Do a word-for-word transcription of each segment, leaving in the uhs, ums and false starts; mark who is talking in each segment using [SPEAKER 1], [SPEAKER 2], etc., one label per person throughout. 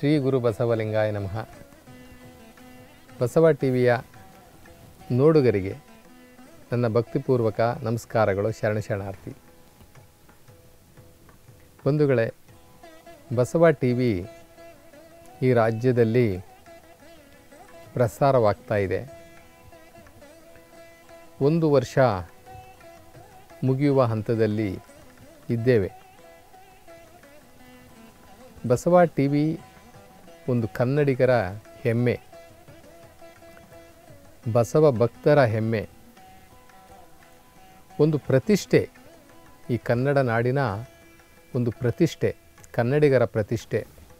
[SPEAKER 1] ಶ್ರೀ ಗುರು ಬಸವಲಿಂಗಾಯ ನಮಃ. ಬಸವ ಟಿವಿಯ ನೋಡುಗರಿಗೆ ನನ್ನ ಭಕ್ತಿಪೂರ್ವಕ ನಮಸ್ಕಾರಗಳು, ಶರಣ ಶರಣಾರ್ಥಿ. ಬಂಧುಗಳೇ, ಬಸವ ಟಿವಿ ಈ ರಾಜ್ಯದಲ್ಲಿ ಪ್ರಸಾರವಾಗ್ತಾ ಇದೆ. ಒಂದು ವರ್ಷ ಮುಗಿಯುವ ಹಂತದಲ್ಲಿ ಇದ್ದೇವೆ. ಬಸವ ಟಿವಿ ಒಂದು ಕನ್ನಡಿಗರ ಹೆಮ್ಮೆ, ಬಸವ ಭಕ್ತರ ಹೆಮ್ಮೆ, ಒಂದು ಪ್ರತಿಷ್ಠೆ. ಈ ಕನ್ನಡ ನಾಡಿನ ಒಂದು ಪ್ರತಿಷ್ಠೆ, ಕನ್ನಡಿಗರ ಪ್ರತಿಷ್ಠೆ.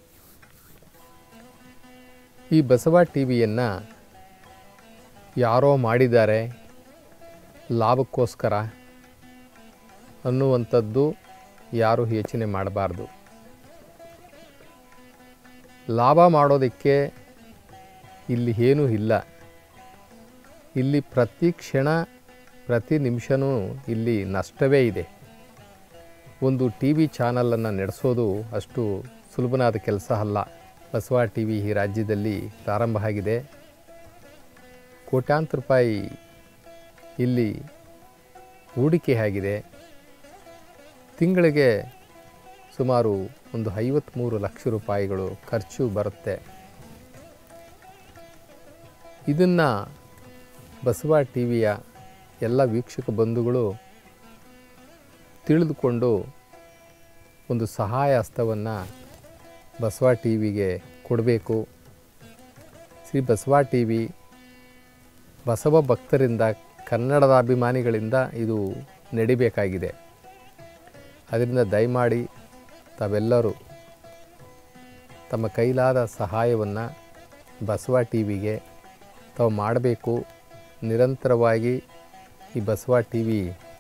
[SPEAKER 1] ಈ ಬಸವ ಟಿವಿಯನ್ನು ಯಾರೋ ಮಾಡಿದ್ದಾರೆ ಲಾಭಕ್ಕೋಸ್ಕರ ಅನ್ನುವಂಥದ್ದು ಯಾರೂ ಯೋಚನೆ ಮಾಡಬಾರ್ದು. ಲಾಭ ಮಾಡೋದಕ್ಕೆ ಇಲ್ಲಿ ಏನೂ ಇಲ್ಲ. ಇಲ್ಲಿ ಪ್ರತಿ ಕ್ಷಣ ಪ್ರತಿ ನಿಮಿಷವೂ ಇಲ್ಲಿ ನಷ್ಟವೇ ಇದೆ. ಒಂದು ಟಿ ವಿ ಚಾನಲನ್ನು ನಡೆಸೋದು ಅಷ್ಟು ಸುಲಭನಾದ ಕೆಲಸ ಅಲ್ಲ. ಬಸವ ಟಿ ವಿ ಈ ರಾಜ್ಯದಲ್ಲಿ ಪ್ರಾರಂಭ ಆಗಿದೆ. ಕೋಟ್ಯಾಂತರ ರೂಪಾಯಿ ಇಲ್ಲಿ ಹೂಡಿಕೆ ಆಗಿದೆ. ತಿಂಗಳಿಗೆ ಸುಮಾರು ಒಂದು ಐವತ್ತ್ಮೂರು ಲಕ್ಷ ರೂಪಾಯಿಗಳು ಖರ್ಚು ಬರುತ್ತೆ. ಇದನ್ನು ಬಸವ ಟಿ ವಿಯ ಎಲ್ಲ ವೀಕ್ಷಕ ಬಂಧುಗಳು ತಿಳಿದುಕೊಂಡು ಒಂದು ಸಹಾಯ ಹಸ್ತವನ್ನು ಬಸವ ಟಿ ವಿಗೆ ಕೊಡಬೇಕು. ಶ್ರೀ ಬಸವ ಟಿ ವಿ ಬಸವ ಭಕ್ತರಿಂದ, ಕನ್ನಡದ ಅಭಿಮಾನಿಗಳಿಂದ ಇದು ನಡಿಬೇಕಾಗಿದೆ. ಅದರಿಂದ ದಯಮಾಡಿ ತಾವೆಲ್ಲರೂ ತಮ್ಮ ಕೈಲಾದ ಸಹಾಯವನ್ನು ಬಸವ ಟಿ ವಿಗೆ ತಾವು ಮಾಡಬೇಕು. ನಿರಂತರವಾಗಿ ಈ ಬಸವ ಟಿ ವಿ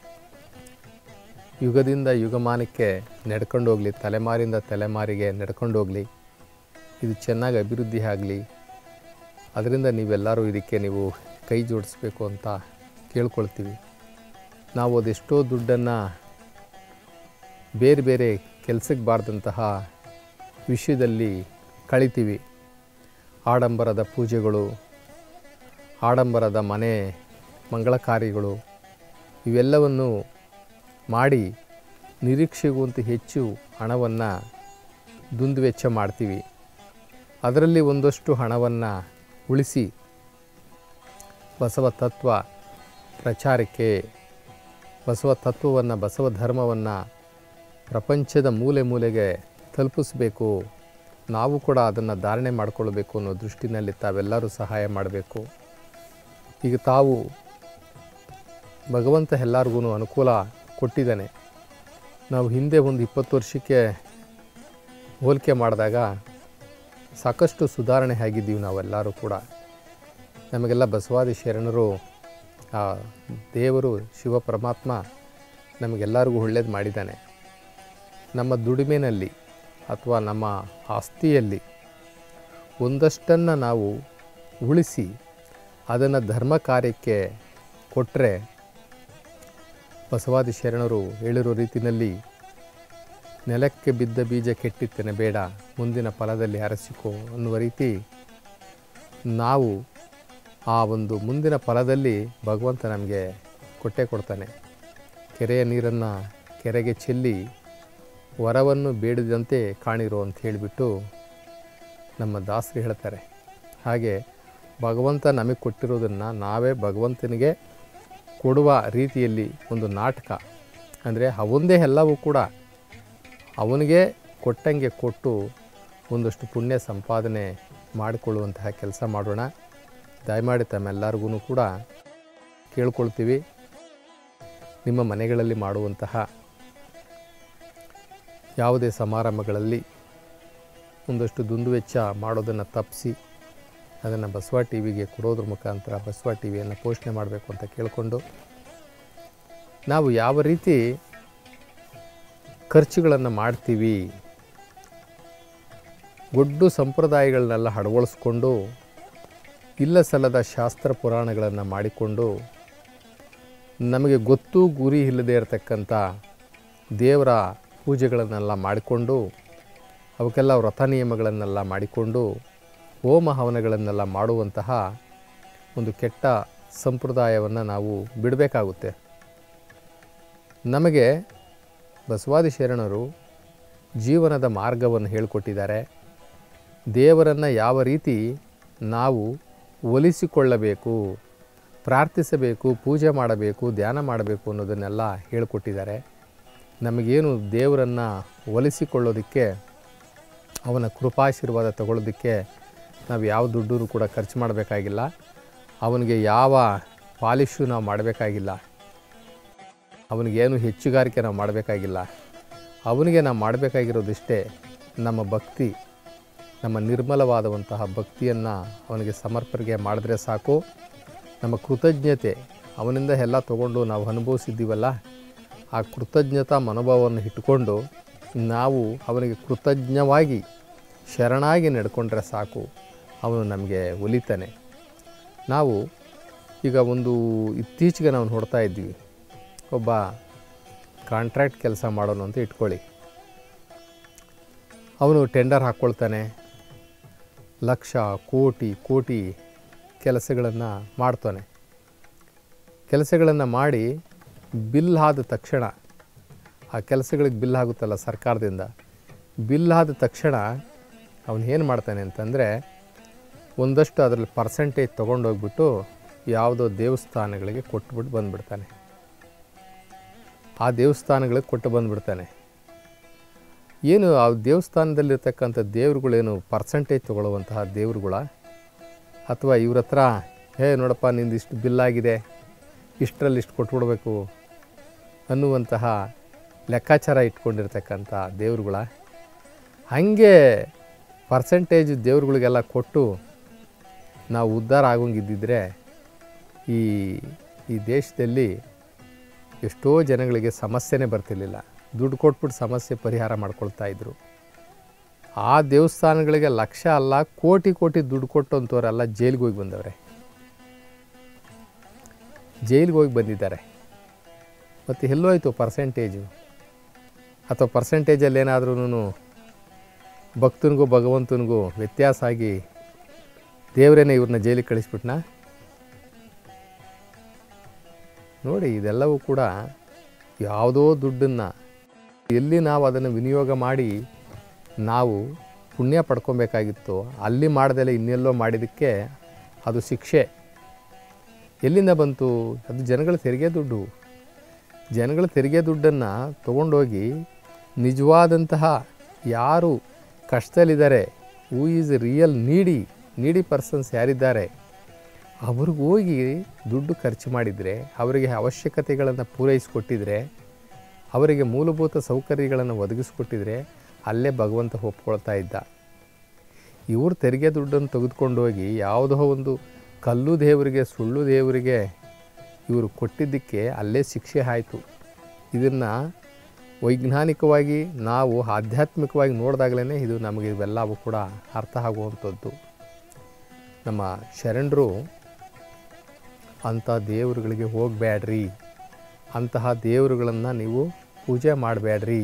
[SPEAKER 1] ಯುಗದಿಂದ ಯುಗಮಾನಕ್ಕೆ ನಡ್ಕೊಂಡು ಹೋಗಲಿ, ತಲೆಮಾರಿಂದ ತಲೆಮಾರಿಗೆ ನಡ್ಕೊಂಡು ಹೋಗಲಿ. ಇದು ಚೆನ್ನಾಗಿ ಅಭಿವೃದ್ಧಿ ಆಗಲಿ. ಅದರಿಂದ ನೀವೆಲ್ಲರೂ ಇದಕ್ಕೆ ನೀವು ಕೈ ಜೋಡಿಸ್ಬೇಕು ಅಂತ ಕೇಳ್ಕೊಳ್ತೀವಿ. ನಾವು ಅದೆಷ್ಟೋ ದುಡ್ಡನ್ನು ಬೇರೆ ಬೇರೆ ಕೆಲಸಕ್ಕೆ ಬಾರ್ದಂತಹ ವಿಷಯದಲ್ಲಿ ಕಳಿತೀವಿ. ಆಡಂಬರದ ಪೂಜೆಗಳು, ಆಡಂಬರದ ಮನೆ ಮಂಗಳ ಕಾರ್ಯಗಳು, ಇವೆಲ್ಲವನ್ನು ಮಾಡಿ ನಿರೀಕ್ಷೆಗಿಂತ ಹೆಚ್ಚು ಹಣವನ್ನು ದುಂದುವೆಚ್ಚ ಮಾಡ್ತೀವಿ. ಅದರಲ್ಲಿ ಒಂದಷ್ಟು ಹಣವನ್ನು ಉಳಿಸಿ ಬಸವ ತತ್ವ ಪ್ರಚಾರಕ್ಕೆ, ಬಸವ ತತ್ವವನ್ನು, ಬಸವ ಧರ್ಮವನ್ನು ಪ್ರಪಂಚದ ಮೂಲೆ ಮೂಲೆಗೆ ತಲುಪಿಸಬೇಕು. ನಾವು ಕೂಡ ಅದನ್ನು ಧಾರಣೆ ಮಾಡಿಕೊಳ್ಬೇಕು ಅನ್ನೋ ದೃಷ್ಟಿನಲ್ಲಿ ತಾವೆಲ್ಲರೂ ಸಹಾಯ ಮಾಡಬೇಕು. ಈಗ ತಾವು ಭಗವಂತ ಎಲ್ಲರಿಗೂ ಅನುಕೂಲ ಕೊಟ್ಟಿದ್ದಾನೆ. ನಾವು ಹಿಂದೆ ಒಂದು ಇಪ್ಪತ್ತು ವರ್ಷಕ್ಕೆ ಹೋಲಿಕೆ ಮಾಡಿದಾಗ ಸಾಕಷ್ಟು ಸುಧಾರಣೆ ಆಗಿದ್ದೀವಿ ನಾವೆಲ್ಲರೂ ಕೂಡ. ನಮಗೆಲ್ಲ ಬಸವಾದಿ ಶರಣರು, ಆ ದೇವರು ಶಿವ ಪರಮಾತ್ಮ ನಮಗೆಲ್ಲರಿಗೂ ಒಳ್ಳೇದು ಮಾಡಿದ್ದಾನೆ. ನಮ್ಮ ದುಡಿಮೆಯಲ್ಲಿ ಅಥವಾ ನಮ್ಮ ಆಸ್ತಿಯಲ್ಲಿ ಒಂದಷ್ಟನ್ನು ನಾವು ಉಳಿಸಿ ಅದನ್ನು ಧರ್ಮ ಕಾರ್ಯಕ್ಕೆ ಕೊಟ್ಟರೆ, ಬಸವಾದಿ ಶರಣರು ಹೇಳಿರೋ ರೀತಿಯಲ್ಲಿ ನೆಲಕ್ಕೆ ಬಿದ್ದ ಬೀಜ ಕೆಟ್ಟಿತ್ತೇನೆ ಬೇಡ, ಮುಂದಿನ ಫಲದಲ್ಲಿ ಅರಸಿಕೋ ಅನ್ನುವ ರೀತಿ ನಾವು ಆ ಒಂದು ಮುಂದಿನ ಫಲದಲ್ಲಿ ಭಗವಂತ ನಮಗೆ ಕೊಟ್ಟೇ ಕೊಡ್ತಾನೆ. ಕೆರೆಯ ನೀರನ್ನು ಕೆರೆಗೆ ಚೆಲ್ಲಿ ವರವನ್ನು ಬೇಡದಂತೆ ಕಾಣಿರೋ ಅಂತ ಹೇಳಿಬಿಟ್ಟು ನಮ್ಮ ದಾಸರು ಹೇಳ್ತಾರೆ. ಹಾಗೆ ಭಗವಂತ ನಮಗೆ ಕೊಟ್ಟಿರೋದನ್ನು ನಾವೇ ಭಗವಂತನಿಗೆ ಕೊಡುವ ರೀತಿಯಲ್ಲಿ ಒಂದು ನಾಟಕ, ಅಂದರೆ ಅವನದೇ ಎಲ್ಲವೂ ಕೂಡ ಅವನಿಗೆ ಕೊಟ್ಟಂಗೆ ಕೊಟ್ಟು ಒಂದಷ್ಟು ಪುಣ್ಯ ಸಂಪಾದನೆ ಮಾಡಿಕೊಳ್ಳುವಂತಹ ಕೆಲಸ ಮಾಡೋಣ. ದಯಮಾಡಿ ತಮ್ಮೆಲ್ಲರಿಗೂ ಕೂಡ ಕೇಳ್ಕೊಳ್ತೀವಿ. ನಿಮ್ಮ ಮನೆಗಳಲ್ಲಿ ಮಾಡುವಂತಹ ಯಾವುದೇ ಸಮಾರಂಭಗಳಲ್ಲಿ ಒಂದಷ್ಟು ದುಂದುವೆಚ್ಚ ಮಾಡೋದನ್ನು ತಪ್ಪಿಸಿ ಅದನ್ನು ಬಸವ ಟಿ ವಿಗೆ ಕೊಡೋದ್ರ ಮುಖಾಂತರ ಬಸವ ಟಿ ವಿಯನ್ನು ಪೋಷಣೆ ಮಾಡಬೇಕು ಅಂತ ಕೇಳಿಕೊಂಡು, ನಾವು ಯಾವ ರೀತಿ ಖರ್ಚುಗಳನ್ನು ಮಾಡ್ತೀವಿ, ಗೊಡ್ಡು ಸಂಪ್ರದಾಯಗಳನ್ನೆಲ್ಲ ಅಳವಡಿಸ್ಕೊಂಡು ಇಲ್ಲ ಸಲ್ಲದ ಶಾಸ್ತ್ರ ಪುರಾಣಗಳನ್ನು ಮಾಡಿಕೊಂಡು ನಮಗೆ ಗೊತ್ತು ಗುರಿ ಇಲ್ಲದೆ ಇರತಕ್ಕಂಥ ದೇವರ ಪೂಜೆಗಳನ್ನೆಲ್ಲ ಮಾಡಿಕೊಂಡು ಅವಕ್ಕೆಲ್ಲ ವ್ರತ ನಿಯಮಗಳನ್ನೆಲ್ಲ ಮಾಡಿಕೊಂಡು ಹೋಮ ಹವನಗಳನ್ನೆಲ್ಲ ಮಾಡುವಂತಹ ಒಂದು ಕೆಟ್ಟ ಸಂಪ್ರದಾಯವನ್ನು ನಾವು ಬಿಡಬೇಕಾಗುತ್ತೆ. ನಮಗೆ ಬಸವಾದಿ ಶರಣರು ಜೀವನದ ಮಾರ್ಗವನ್ನು ಹೇಳಿಕೊಟ್ಟಿದ್ದಾರೆ. ದೇವರನ್ನು ಯಾವ ರೀತಿ ನಾವು ಒಲಿಸಿಕೊಳ್ಳಬೇಕು, ಪ್ರಾರ್ಥಿಸಬೇಕು, ಪೂಜೆ ಮಾಡಬೇಕು, ಧ್ಯಾನ ಮಾಡಬೇಕು ಅನ್ನೋದನ್ನೆಲ್ಲ ಹೇಳಿಕೊಟ್ಟಿದ್ದಾರೆ. ನಮಗೇನು ದೇವರನ್ನು ಒಲಿಸಿಕೊಳ್ಳೋದಕ್ಕೆ, ಅವನ ಕೃಪಾಶೀರ್ವಾದ ತಗೊಳ್ಳೋದಕ್ಕೆ ನಾವು ಯಾವ ದುಡ್ಡೂ ಕೂಡ ಖರ್ಚು ಮಾಡಬೇಕಾಗಿಲ್ಲ. ಅವನಿಗೆ ಯಾವ ಪಾಲಿಶು ನಾವು ಮಾಡಬೇಕಾಗಿಲ್ಲ. ಅವನಿಗೇನು ಹೆಚ್ಚುಗಾರಿಕೆ ನಾವು ಮಾಡಬೇಕಾಗಿಲ್ಲ. ಅವನಿಗೆ ನಾವು ಮಾಡಬೇಕಾಗಿರೋದಿಷ್ಟೇ ನಮ್ಮ ಭಕ್ತಿ, ನಮ್ಮ ನಿರ್ಮಲವಾದಂತಹ ಭಕ್ತಿಯನ್ನು ಅವನಿಗೆ ಸಮರ್ಪಣೆ ಮಾಡಿದ್ರೆ ಸಾಕು. ನಮ್ಮ ಕೃತಜ್ಞತೆ, ಅವನಿಂದ ಎಲ್ಲ ತಗೊಂಡು ನಾವು ಅನುಭವಿಸಿದ್ದೀವಲ್ಲ, ಆ ಕೃತಜ್ಞತಾ ಮನೋಭಾವವನ್ನು ಇಟ್ಟುಕೊಂಡು ನಾವು ಅವನಿಗೆ ಕೃತಜ್ಞವಾಗಿ ಶರಣಾಗಿ ನಡ್ಕೊಂಡ್ರೆ ಸಾಕು, ಅವನು ನಮಗೆ ಒಲಿತಾನೆ. ನಾವು ಈಗ ಒಂದು ಇತ್ತೀಚೆಗೆ ನಾವು ನೋಡ್ತಾ ಇದ್ವಿ, ಒಬ್ಬ ಕಾಂಟ್ರಾಕ್ಟ್ ಕೆಲಸ ಮಾಡೋನು ಅಂತ ಇಟ್ಕೊಳ್ಳಿ. ಅವನು ಟೆಂಡರ್ ಹಾಕ್ಕೊಳ್ತಾನೆ, ಲಕ್ಷ ಕೋಟಿ ಕೋಟಿ ಕೆಲಸಗಳನ್ನು ಮಾಡ್ತಾನೆ. ಕೆಲಸಗಳನ್ನು ಮಾಡಿ ಬಿಲ್ ಆದ ತಕ್ಷಣ, ಆ ಕೆಲಸಗಳಿಗೆ ಬಿಲ್ ಆಗುತ್ತಲ್ಲ ಸರ್ಕಾರದಿಂದ, ಬಿಲ್ ಆದ ತಕ್ಷಣ ಅವನು ಏನು ಮಾಡ್ತಾನೆ ಅಂತಂದರೆ, ಒಂದಷ್ಟು ಅದರಲ್ಲಿ ಪರ್ಸೆಂಟೇಜ್ ತೊಗೊಂಡೋಗ್ಬಿಟ್ಟು ಯಾವುದೋ ದೇವಸ್ಥಾನಗಳಿಗೆ ಕೊಟ್ಬಿಟ್ಟು ಬಂದುಬಿಡ್ತಾನೆ. ಆ ದೇವಸ್ಥಾನಗಳಿಗೆ ಕೊಟ್ಟು ಬಂದುಬಿಡ್ತಾನೆ. ಏನು ಆ ದೇವಸ್ಥಾನದಲ್ಲಿರ್ತಕ್ಕಂಥ ದೇವ್ರುಗಳೇನು ಪರ್ಸೆಂಟೇಜ್ ತೊಗೊಳ್ಳುವಂತಹ ದೇವ್ರುಗಳ, ಅಥವಾ ಇವ್ರ ಹತ್ರ ಹೇ ನೋಡಪ್ಪ ನಿಂದು ಇಷ್ಟು ಬಿಲ್ಲಾಗಿದೆ, ಇಷ್ಟರಲ್ಲಿ ಇಷ್ಟು ಕೊಟ್ಬಿಡ್ಬೇಕು ಅನ್ನುವಂತಹ ಲೆಕ್ಕಾಚಾರ ಇಟ್ಕೊಂಡಿರ್ತಕ್ಕಂಥ ದೇವ್ರುಗಳ? ಹಾಗೆ ಪರ್ಸೆಂಟೇಜ್ ದೇವ್ರುಗಳಿಗೆಲ್ಲ ಕೊಟ್ಟು ನಾವು ಉದ್ಧಾರ ಆಗೋಂಗಿದ್ದಿದ್ರೆ ಈ ಈ ದೇಶದಲ್ಲಿ ಎಷ್ಟೋ ಜನಗಳಿಗೆ ಸಮಸ್ಯೆನೇ ಬರ್ತಿರ್ಲಿಲ್ಲ. ದುಡ್ಡು ಕೊಟ್ಬಿಟ್ಟು ಸಮಸ್ಯೆ ಪರಿಹಾರ ಮಾಡ್ಕೊಳ್ತಾ ಇದ್ರು. ಆ ದೇವಸ್ಥಾನಗಳಿಗೆ ಲಕ್ಷ ಅಲ್ಲ ಕೋಟಿ ಕೋಟಿ ದುಡ್ಡು ಕೊಟ್ಟು ಅಂತವರೆಲ್ಲ ಜೈಲಿಗೆ ಹೋಗಿ ಬಂದವ್ರೆ, ಜೈಲಿಗೆ ಹೋಗಿ ಬಂದಿದ್ದಾರೆ. ಮತ್ತು ಎಲ್ಲೋಯ್ತು ಪರ್ಸೆಂಟೇಜು? ಅಥವಾ ಪರ್ಸೆಂಟೇಜಲ್ಲಿ ಏನಾದ್ರೂ ಭಕ್ತನಿಗೂ ಭಗವಂತನಿಗೂ ವ್ಯತ್ಯಾಸ ಆಗಿ ದೇವರೇನೆ ಇವ್ರನ್ನ ಜೈಲಿಗೆ ಕಳಿಸ್ಬಿಟ್ನಾ? ನೋಡಿ, ಇದೆಲ್ಲವೂ ಕೂಡ ಯಾವುದೋ ದುಡ್ಡನ್ನು ಎಲ್ಲಿ ನಾವು ಅದನ್ನು ವಿನಿಯೋಗ ಮಾಡಿ ನಾವು ಪುಣ್ಯ ಪಡ್ಕೊಬೇಕಾಗಿತ್ತು, ಅಲ್ಲಿ ಮಾಡ್ದಲೇ ಇನ್ನೆಲ್ಲೋ ಮಾಡಿದ್ದಕ್ಕೆ ಅದು ಶಿಕ್ಷೆ. ಎಲ್ಲಿಂದ ಬಂತು? ಅದು ಜನಗಳ ತೆರಿಗೆ ದುಡ್ಡು. ಜನಗಳ ತೆರಿಗೆ ದುಡ್ಡನ್ನು ತೊಗೊಂಡೋಗಿ ನಿಜವಾದಂತಹ ಯಾರು ಕಷ್ಟದಲ್ಲಿದ್ದಾರೆ, ಹೂ ಈಸ್ ರಿಯಲ್ ನೀಡಿ ನೀಡಿ ಪರ್ಸನ್ಸ್ ಯಾರಿದ್ದಾರೆ, ಅವ್ರಿಗೆ ಹೋಗಿ ದುಡ್ಡು ಖರ್ಚು ಮಾಡಿದರೆ, ಅವರಿಗೆ ಅವಶ್ಯಕತೆಗಳನ್ನು ಪೂರೈಸಿಕೊಟ್ಟಿದ್ರೆ, ಅವರಿಗೆ ಮೂಲಭೂತ ಸೌಕರ್ಯಗಳನ್ನು ಒದಗಿಸ್ಕೊಟ್ಟಿದ್ರೆ ಅಲ್ಲೇ ಭಗವಂತ ಒಪ್ಕೊಳ್ತಾ ಇದ್ದ. ಇವರು ತೆರಿಗೆ ದುಡ್ಡನ್ನು ತೆಗೆದುಕೊಂಡೋಗಿ ಯಾವುದೋ ಒಂದು ಕಲ್ಲು ದೇವರಿಗೆ, ಸುಳ್ಳು ದೇವರಿಗೆ ಇವರು ಕೊಟ್ಟಿದ್ದಕ್ಕೆ ಅಲ್ಲೇ ಶಿಕ್ಷೆ ಆಯಿತು. ಇದನ್ನು ವೈಜ್ಞಾನಿಕವಾಗಿ ನಾವು ಆಧ್ಯಾತ್ಮಿಕವಾಗಿ ನೋಡಿದಾಗಲೇ ಇದು ನಮಗೆ ಇವೆಲ್ಲವೂ ಕೂಡ ಅರ್ಥ ಆಗುವಂಥದ್ದು. ನಮ್ಮ ಶರಣರು ಅಂಥ ದೇವರುಗಳಿಗೆ ಹೋಗಬೇಡ್ರಿ, ಅಂತಹ ದೇವರುಗಳನ್ನು ನೀವು ಪೂಜೆ ಮಾಡಬೇಡ್ರಿ.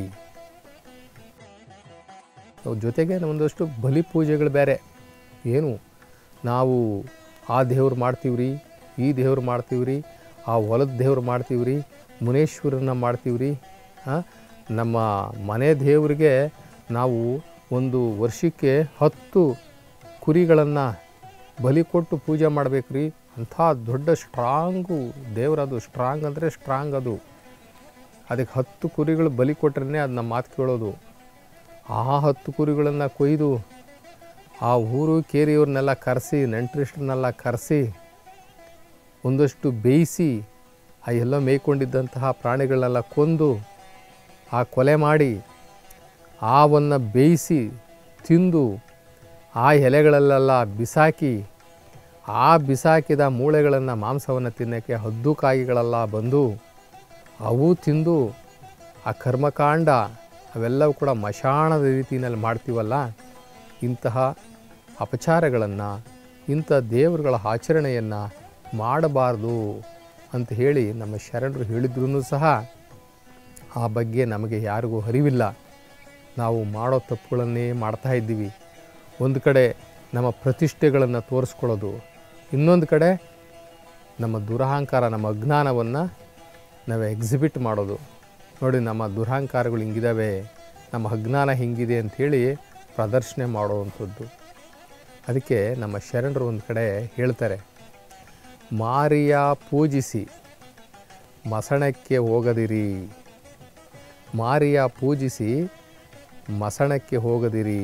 [SPEAKER 1] ಜೊತೆಗೆ ಒಂದಷ್ಟು ಬಲಿ ಪೂಜೆಗಳು ಬೇರೆ. ಏನು ನಾವು ಆ ದೇವ್ರು ಮಾಡ್ತೀವ್ರಿ, ಈ ದೇವ್ರು ಮಾಡ್ತೀವ್ರಿ, ಆ ಹೊಲದ ದೇವ್ರು ಮಾಡ್ತೀವ್ರಿ, ಮುನೇಶ್ವರನ್ನ ಮಾಡ್ತೀವ್ರಿ, ನಮ್ಮ ಮನೆ ದೇವರಿಗೆ ನಾವು ಒಂದು ವರ್ಷಕ್ಕೆ ಹತ್ತು ಕುರಿಗಳನ್ನು ಬಲಿ ಕೊಟ್ಟು ಪೂಜೆ ಮಾಡಬೇಕು ರೀ. ಅಂಥ ದೊಡ್ಡ ಸ್ಟ್ರಾಂಗು ದೇವರದು. ಸ್ಟ್ರಾಂಗ್ ಅಂದರೆ ಸ್ಟ್ರಾಂಗ್ ಅದು. ಅದಕ್ಕೆ ಹತ್ತು ಕುರಿಗಳು ಬಲಿ ಕೊಟ್ರೇ ಅದು ನಮ್ಮ ಮಾತು ಕೇಳೋದು. ಆ ಹತ್ತು ಕುರಿಗಳನ್ನು ಕೊಯ್ದು ಆ ಊರು ಕೇರಿಯವ್ರನ್ನೆಲ್ಲ ಕರೆಸಿ, ನೆಂಟರಿಷ್ಟರನ್ನೆಲ್ಲ ಕರೆಸಿ, ಒಂದಷ್ಟು ಬೇಯಿಸಿ, ಆ ಎಲ್ಲ ಮೇಯ್ಕೊಂಡಿದ್ದಂತಹ ಪ್ರಾಣಿಗಳನ್ನೆಲ್ಲ ಕೊಂದು ಆ ಕೊಲೆ ಮಾಡಿ ಆವನ್ನು ಬೇಯಿಸಿ ತಿಂದು ಆ ಎಲೆಗಳಲ್ಲೆಲ್ಲ ಬಿಸಾಕಿ, ಆ ಬಿಸಾಕಿದ ಮೂಳೆಗಳನ್ನು ಮಾಂಸವನ್ನು ತಿನ್ನೋಕ್ಕೆ ಹದ್ದು ಕಾಯಿಗಳೆಲ್ಲ ಬಂದು ಅವು ತಿಂದು ಆ ಕರ್ಮಕಾಂಡ ಅವೆಲ್ಲವೂ ಕೂಡ ಮಶಾಣದ ರೀತಿಯಲ್ಲಿ ಮಾಡ್ತೀವಲ್ಲ, ಇಂತಹ ಅಪಚಾರಗಳನ್ನು, ಇಂಥ ದೇವರುಗಳ ಆಚರಣೆಯನ್ನು ಮಾಡಬಾರ್ದು ಅಂತ ಹೇಳಿ ನಮ್ಮ ಶರಣರು ಹೇಳಿದ್ರೂ ಸಹ ಆ ಬಗ್ಗೆ ನಮಗೆ ಯಾರಿಗೂ ಅರಿವಿಲ್ಲ. ನಾವು ಮಾಡೋ ತಪ್ಪುಗಳನ್ನೇ ಮಾಡ್ತಾ ಇದ್ದೀವಿ. ಒಂದು ಕಡೆ ನಮ್ಮ ಪ್ರತಿಷ್ಠೆಗಳನ್ನು ತೋರಿಸ್ಕೊಳ್ಳೋದು, ಇನ್ನೊಂದು ಕಡೆ ನಮ್ಮ ದುರಹಂಕಾರ, ನಮ್ಮ ಅಜ್ಞಾನವನ್ನು ನಾವು ಎಕ್ಸಿಬಿಟ್ ಮಾಡೋದು. ನೋಡಿ, ನಮ್ಮ ದುರಹಂಕಾರಗಳು ಹಿಂಗಿದ್ದಾವೆ, ನಮ್ಮ ಅಜ್ಞಾನ ಹಿಂಗಿದೆ ಅಂಥೇಳಿ ಪ್ರದರ್ಶನೆ ಮಾಡುವಂಥದ್ದು. ಅದಕ್ಕೆ ನಮ್ಮ ಶರಣರು ಒಂದು ಕಡೆ ಹೇಳ್ತಾರೆ, ಮಾರಿಯ ಪೂಜಿಸಿ ಮಸಣಕ್ಕೆ ಹೋಗದಿರಿ, ಮಾರಿಯ ಪೂಜಿಸಿ ಮಸಣಕ್ಕೆ ಹೋಗದಿರಿ.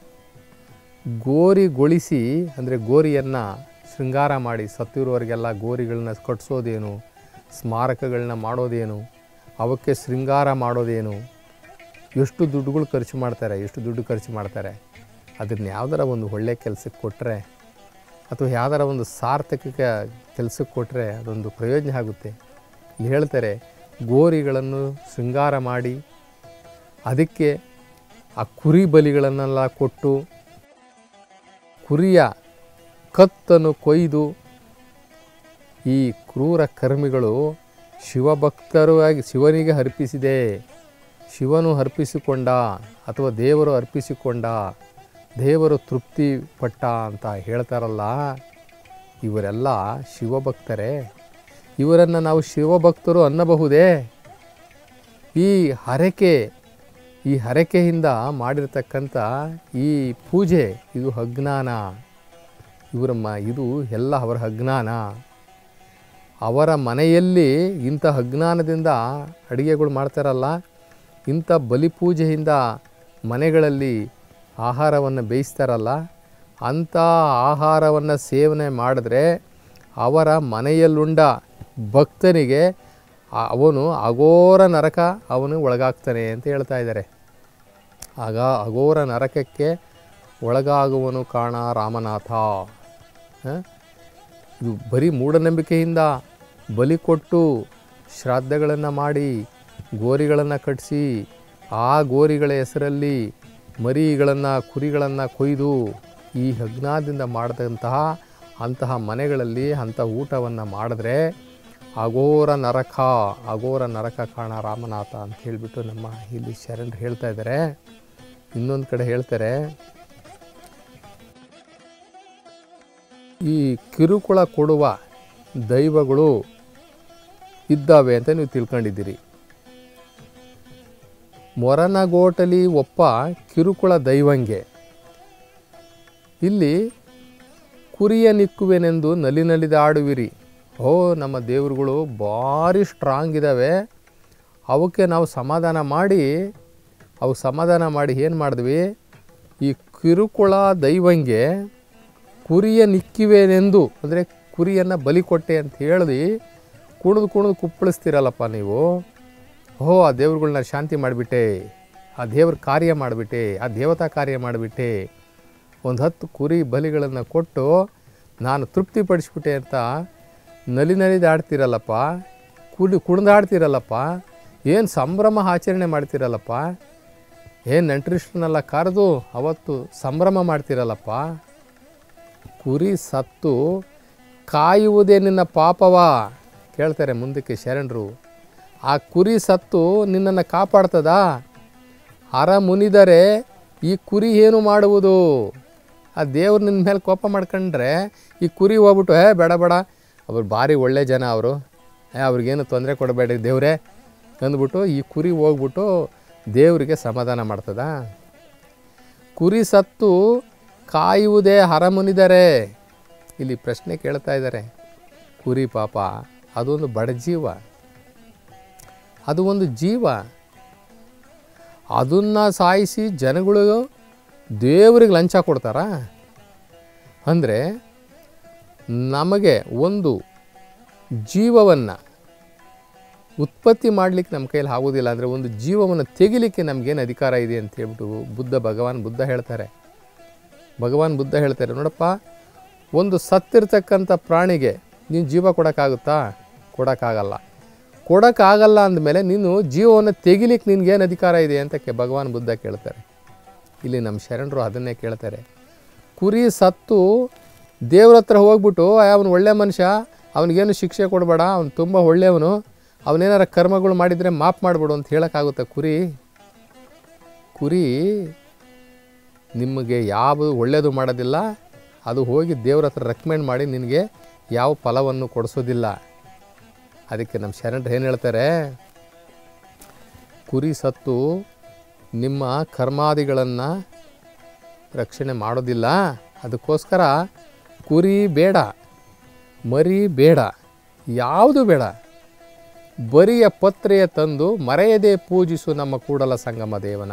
[SPEAKER 1] ಗೋರಿಗೊಳಿಸಿ ಅಂದರೆ ಗೋರಿಯನ್ನು ಶೃಂಗಾರ ಮಾಡಿ ಸತ್ತಿರೋರಿಗೆಲ್ಲ ಗೋರಿಗಳನ್ನ ಕಟ್ಟಿಸೋದೇನು, ಸ್ಮಾರಕಗಳನ್ನ ಮಾಡೋದೇನು, ಅವಕ್ಕೆ ಶೃಂಗಾರ ಮಾಡೋದೇನು, ಎಷ್ಟು ದುಡ್ಡುಗಳು ಖರ್ಚು ಮಾಡ್ತಾರೆ, ಎಷ್ಟು ದುಡ್ಡು ಖರ್ಚು ಮಾಡ್ತಾರೆ. ಅದನ್ನ ಯಾವುದರ ಒಂದು ಒಳ್ಳೆಯ ಕೆಲಸಕ್ಕೆ ಕೊಟ್ಟರೆ ಅಥವಾ ಯಾವುದರ ಒಂದು ಸಾರ್ಥಕ ಕೆಲಸಕ್ಕೆ ಕೊಟ್ಟರೆ ಅದೊಂದು ಪ್ರಯೋಜನ ಆಗುತ್ತೆ. ಇಲ್ಲಿ ಹೇಳ್ತಾರೆ, ಗೋರಿಗಳನ್ನು ಶೃಂಗಾರ ಮಾಡಿ ಅದಕ್ಕೆ ಆ ಕುರಿ ಬಲಿಗಳನ್ನೆಲ್ಲ ಕೊಟ್ಟು ಕುರಿಯ ಕತ್ತನ್ನು ಕೊಯ್ದು ಈ ಕ್ರೂರ ಕರ್ಮಿಗಳು ಶಿವಭಕ್ತರು ಆಗಿ ಶಿವನಿಗೆ ಅರ್ಪಿಸಿದೆ, ಶಿವನು ಅರ್ಪಿಸಿಕೊಂಡ ಅಥವಾ ದೇವರು ಅರ್ಪಿಸಿಕೊಂಡ, ದೇವರು ತೃಪ್ತಿ ಪಟ್ಟ ಅಂತ ಹೇಳ್ತಾರಲ್ಲ, ಇವರೆಲ್ಲ ಶಿವಭಕ್ತರೇ? ಇವರನ್ನು ನಾವು ಶಿವಭಕ್ತರು ಅನ್ನಬಹುದೇ? ಈ ಹರಕೆ, ಈ ಹರಕೆಯಿಂದ ಮಾಡಿರ್ತಕ್ಕಂಥ ಈ ಪೂಜೆ ಇದು ಅಜ್ಞಾನ. ಇವರ ಮ ಇದು ಎಲ್ಲ ಅವರ ಅಜ್ಞಾನ. ಅವರ ಮನೆಯಲ್ಲಿ ಇಂಥ ಅಜ್ಞಾನದಿಂದ ಅಡುಗೆಗಳು ಮಾಡ್ತಾರಲ್ಲ, ಇಂಥ ಬಲಿಪೂಜೆಯಿಂದ ಮನೆಗಳಲ್ಲಿ ಆಹಾರವನ್ನು ಬೇಯಿಸ್ತಾರಲ್ಲ, ಅಂಥ ಆಹಾರವನ್ನು ಸೇವನೆ ಮಾಡಿದ್ರೆ ಅವರ ಮನೆಯಲ್ಲುಂಡ ಭಕ್ತನಿಗೆ ಅವನು ಅಘೋರ ನರಕ ಅವನು ಒಳಗಾಗ್ತಾನೆ ಅಂತ ಹೇಳ್ತಾ ಇದ್ದಾರೆ. ಆಗ ಅಘೋರ ನರಕಕ್ಕೆ ಒಳಗಾಗುವನು ಕಾಣ ರಾಮನಾಥ. ಇದು ಬರೀ ಮೂಢನಂಬಿಕೆಯಿಂದ ಬಲಿ ಕೊಟ್ಟು ಶ್ರಾದ್ದಗಳನ್ನು ಮಾಡಿ ಗೋರಿಗಳನ್ನು ಕಟ್ಟಿಸಿ ಆ ಗೋರಿಗಳ ಹೆಸರಲ್ಲಿ ಮರಿಗಳನ್ನು ಕುರಿಗಳನ್ನು ಕೊಯ್ದು ಈ ಅಜ್ಞಾನದಿಂದ ಮಾಡಿದಂತಹ ಅಂತಹ ಮನೆಗಳಲ್ಲಿ ಅಂಥ ಊಟವನ್ನು ಮಾಡಿದ್ರೆ ಅಘೋರ ನರಕ, ಅಘೋರ ನರಕ ಕಾಣ ರಾಮನಾಥ ಅಂತ ಹೇಳಿಬಿಟ್ಟು ನಮ್ಮ ಇಲ್ಲಿ ಶರಣರು ಹೇಳ್ತಾ ಇದ್ದಾರೆ. ಇನ್ನೊಂದು ಕಡೆ ಹೇಳ್ತಾರೆ, ಈ ಕಿರುಕುಳ ಕೊಡುವ ದೈವಗಳು ಇದ್ದಾವೆ ಅಂತ ನೀವು ತಿಳ್ಕೊಂಡಿದ್ದೀರಿ. ಮೊರನಗೋಟಲಿ ಒಪ್ಪ ಕಿರುಕುಳ ದೈವಂಗೆ, ಇಲ್ಲಿ ಕುರಿಯ ನಿಕ್ಕುವೆನೆಂದು ನಲಿ ನಲಿದಾಡುವಿರಿ. ಓ, ನಮ್ಮ ದೇವರುಗಳು ಭಾರಿ ಸ್ಟ್ರಾಂಗ್ ಇದ್ದಾವೆ, ಅವಕ್ಕೆ ನಾವು ಸಮಾಧಾನ ಮಾಡಿ ಅವು ಸಮಾಧಾನ ಮಾಡಿ ಏನು ಮಾಡಿದ್ವಿ, ಈ ಕಿರುಕುಳ ದೈವಂಗೆ ಕುರಿಯ ನಿಕ್ಕಿವೆನೆಂದು ಅಂದರೆ ಕುರಿಯನ್ನು ಬಲಿ ಕೊಟ್ಟೆ ಅಂತ ಹೇಳಿ ಕುಣಿದು ಕುಣಿದು ಕುಪ್ಪಳಿಸ್ತೀರಲ್ಲಪ್ಪ ನೀವು. ಓಹೋ, ಆ ದೇವ್ರುಗಳನ್ನ ಶಾಂತಿ ಮಾಡಿಬಿಟ್ಟೆ, ಆ ದೇವ್ರ ಕಾರ್ಯ ಮಾಡಿಬಿಟ್ಟೆ, ಆ ದೇವತಾ ಕಾರ್ಯ ಮಾಡಿಬಿಟ್ಟೆ, ಒಂದು ಹತ್ತು ಕುರಿ ಬಲಿಗಳನ್ನು ಕೊಟ್ಟು ನಾನು ತೃಪ್ತಿಪಡಿಸ್ಬಿಟ್ಟೆ ಅಂತ ನಲಿ ನಲಿದಾಡ್ತಿರಲ್ಲಪ್ಪ, ಕುಡಿ ಕುಣಿದಾಡ್ತಿರಲ್ಲಪ್ಪ, ಏನು ಸಂಭ್ರಮ ಆಚರಣೆ ಮಾಡ್ತಿರಲ್ಲಪ್ಪ, ಏನು ನೆಂಟರಿಷ್ಟನ್ನೆಲ್ಲ ಕರೆದು ಅವತ್ತು ಸಂಭ್ರಮ ಮಾಡ್ತಿರಲ್ಲಪ್ಪ. ಕುರಿ ಸತ್ತು ಕಾಯುವುದೇ ನಿನ್ನ ಪಾಪವ ಕೇಳ್ತಾರೆ ಮುಂದಕ್ಕೆ ಶರಣರು. ಆ ಕುರಿ ಸತ್ತು ನಿನ್ನನ್ನು ಕಾಪಾಡ್ತದ? ಹರ ಮುನಿದರೆ ಈ ಕುರಿ ಏನು ಮಾಡುವುದು? ಆ ದೇವ್ರು ನಿನ್ನ ಮೇಲೆ ಕೋಪ ಮಾಡ್ಕೊಂಡ್ರೆ ಈ ಕುರಿ ಹೋಗ್ಬಿಟ್ಟು ಹೇ ಬೇಡ ಬೇಡ, ಅವ್ರು ಭಾರಿ ಒಳ್ಳೆ ಜನ, ಅವರು ಅವ್ರಿಗೇನು ತೊಂದರೆ ಕೊಡಬೇಡಿ ದೇವರೇ ಅಂದ್ಬಿಟ್ಟು ಈ ಕುರಿ ಹೋಗ್ಬಿಟ್ಟು ದೇವರಿಗೆ ಸಮಾಧಾನ ಮಾಡ್ತದ? ಕುರಿ ಸತ್ತು ಕಾಯುವುದೇ ಹರ ಮುನಿದರೆ. ಇಲ್ಲಿ ಪ್ರಶ್ನೆ ಕೇಳ್ತಾ ಇದ್ದಾರೆ. ಕುರಿ ಪಾಪ ಅದೊಂದು ಬಡ ಜೀವ, ಅದು ಒಂದು ಜೀವ, ಅದನ್ನು ಸಾಯಿಸಿ ಜನಗಳು ದೇವರಿಗೆ ಲಂಚ ಕೊಡ್ತಾರಾ? ಅಂದರೆ ನಮಗೆ ಒಂದು ಜೀವವನ್ನು ಉತ್ಪತ್ತಿ ಮಾಡಲಿಕ್ಕೆ ನಮ್ಮ ಕೈಯಲ್ಲಿ ಆಗೋದಿಲ್ಲ, ಅಂದರೆ ಒಂದು ಜೀವವನ್ನು ತೆಗಿಲಿಕ್ಕೆ ನಮಗೇನು ಅಧಿಕಾರ ಇದೆ ಅಂತ ಹೇಳ್ಬಿಟ್ಟು ಬುದ್ಧ ಭಗವಾನ್ ಬುದ್ಧ ಹೇಳ್ತಾರೆ. ಭಗವಾನ್ ಬುದ್ಧ ಹೇಳ್ತಾರೆ, ನೋಡಪ್ಪ, ಒಂದು ಸತ್ತಿರ್ತಕ್ಕಂಥ ಪ್ರಾಣಿಗೆ ನೀನು ಜೀವ ಕೊಡೋಕ್ಕಾಗುತ್ತಾ? ಕೊಡೋಕ್ಕಾಗಲ್ಲ. ಕೊಡೋಕ್ಕಾಗಲ್ಲ ಅಂದಮೇಲೆ ನೀನು ಜೀವವನ್ನು ತೆಗಿಲಿಕ್ಕೆ ನಿನಗೇನು ಅಧಿಕಾರ ಇದೆ ಅಂತ ಭಗವಾನ್ ಬುದ್ಧ ಕೇಳ್ತಾರೆ. ಇಲ್ಲಿ ನಮ್ಮ ಶರಣರು ಅದನ್ನೇ ಕೇಳ್ತಾರೆ. ಕುರಿ ಸತ್ತು ದೇವ್ರ ಹತ್ರ ಹೋಗ್ಬಿಟ್ಟು ಅವನು ಒಳ್ಳೆ ಮನುಷ್ಯ, ಅವನಿಗೇನು ಶಿಕ್ಷೆ ಕೊಡಬೇಡ, ಅವನು ತುಂಬ ಒಳ್ಳೆಯವನು, ಅವನೇನಾರ ಕರ್ಮಗಳು ಮಾಡಿದರೆ ಮಾಫ್ ಮಾಡಿಬಿಡು ಅಂತ ಹೇಳೋಕ್ಕಾಗುತ್ತೆ? ಕುರಿ ಕುರಿ ನಿಮಗೆ ಯಾವುದು ಒಳ್ಳೆಯದು ಮಾಡೋದಿಲ್ಲ, ಅದು ಹೋಗಿ ದೇವ್ರ ಹತ್ರ ರೆಕಮೆಂಡ್ ಮಾಡಿ ನಿನಗೆ ಯಾವ ಫಲವನ್ನು ಕೊಡಿಸೋದಿಲ್ಲ. ಅದಕ್ಕೆ ನಮ್ಮ ಶರಣರು ಏನು ಹೇಳ್ತಾರೆ, ಕುರಿ ಸತ್ತು ನಿಮ್ಮ ಕರ್ಮಾದಿಗಳನ್ನು ರಕ್ಷಣೆ ಮಾಡೋದಿಲ್ಲ. ಅದಕ್ಕೋಸ್ಕರ ಕುರಿ ಬೇಡ, ಮರಿ ಬೇಡ, ಯಾವುದು ಬೇಡ, ಬರಿಯ ಪತ್ರೆಯ ತಂದು ಮರೆಯದೆ ಪೂಜಿಸು ನಮ್ಮ ಕೂಡಲ ಸಂಗಮ ದೇವನ.